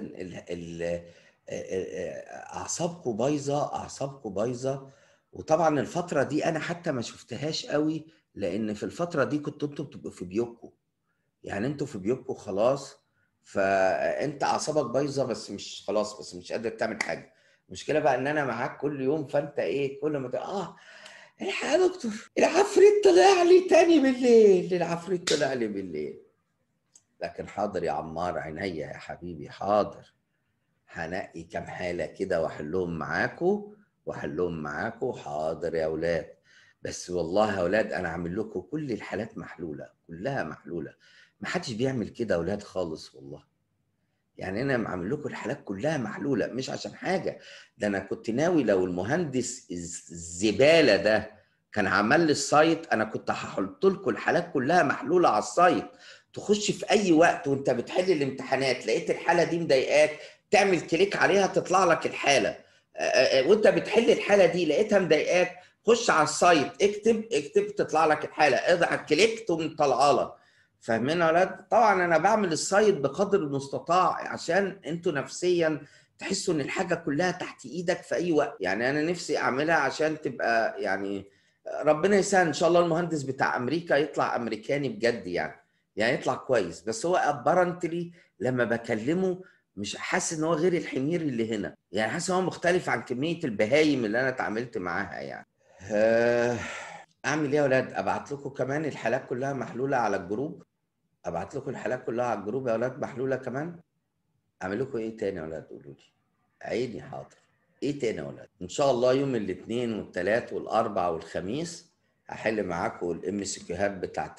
اعصابكم بايظه، اعصابكم بايظه. وطبعا الفتره دي انا حتى ما شفتهاش قوي، لان في الفتره دي كنتوا انتوا بتبقوا في بيوتكم، يعني انتوا في بيوتكم خلاص. فانت اعصابك بايظه، بس مش خلاص، بس مش قادر تعمل حاجه. المشكله بقى ان انا معاك كل يوم، فانت ايه كل ما الحق يا دكتور، العفريت طلع لي تاني بالليل، العفريت طلع لي بالليل. لكن حاضر يا عمار، عينيا يا حبيبي، حاضر. هنقي كام حاله كده واحلهم معاكم، واحلهم معاكم. حاضر يا اولاد. بس والله يا اولاد انا عامل لكم كل الحالات محلوله، كلها محلوله. ما حدش بيعمل كده يا اولاد خالص والله. يعني انا عامل لكم الحالات كلها محلوله مش عشان حاجه. ده انا كنت ناوي لو المهندس الزباله ده كان عمل لي السايت، انا كنت هحط لكم الحالات كلها محلوله على السايت. تخش في اي وقت وانت بتحل الامتحانات لقيت الحاله دي مضايقاك، تعمل كليك عليها تطلع لك الحاله. وانت بتحل الحاله دي لقيتها مضايقاك، خش على السايت اكتب تطلع لك الحاله، اضغط كليك تقوم طالعه لك. فاهمين يا ولاد؟ طبعا انا بعمل السايت بقدر المستطاع عشان انتوا نفسيا تحسوا ان الحاجه كلها تحت ايدك في اي وقت. يعني انا نفسي اعملها عشان تبقى يعني ربنا يسهل ان شاء الله المهندس بتاع امريكا يطلع امريكاني بجد يعني يطلع كويس. بس هو ابارنتلي لما بكلمه مش حاسس ان هو غير الحمير اللي هنا، يعني حاسس ان هو مختلف عن كميه البهايم اللي انا اتعاملت معاها يعني. اعمل ايه يا اولاد؟ ابعت لكم كمان الحالات كلها محلوله على الجروب؟ ابعت لكم الحالات كلها على الجروب يا اولاد محلوله كمان؟ اعمل لكم ايه تاني يا اولاد؟ قولوا لي. عيني حاضر. ايه تاني يا اولاد؟ ان شاء الله يوم الاثنين والثلاث والاربع والخميس هحل معاكم الام سي كيوهات بتاعت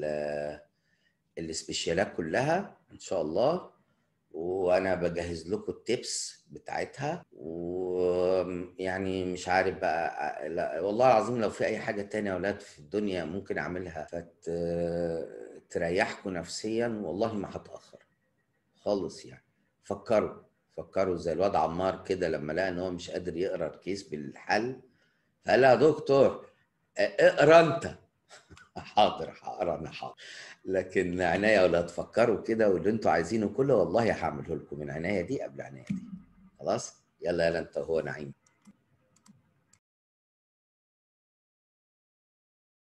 السبيشالات كلها ان شاء الله. وانا بجهز لكم التيبس بتاعتها، ويعني مش عارف بقى. لا والله العظيم لو في اي حاجه تانية يا اولاد في الدنيا ممكن اعملها تريحكم نفسيا والله ما هتاخر خالص يعني. فكروا زي الواد عمار كده لما لقى ان هو مش قادر يقرا الكيس بالحل، فقال له يا دكتور اقرا انت. حاضر هقرا انا حاضر. لكن عناية ولا تفكروا كده واللي انتوا عايزينه كله والله هعمله لكم من عناية دي قبل عناية دي. خلاص يلا انت هو نعيم.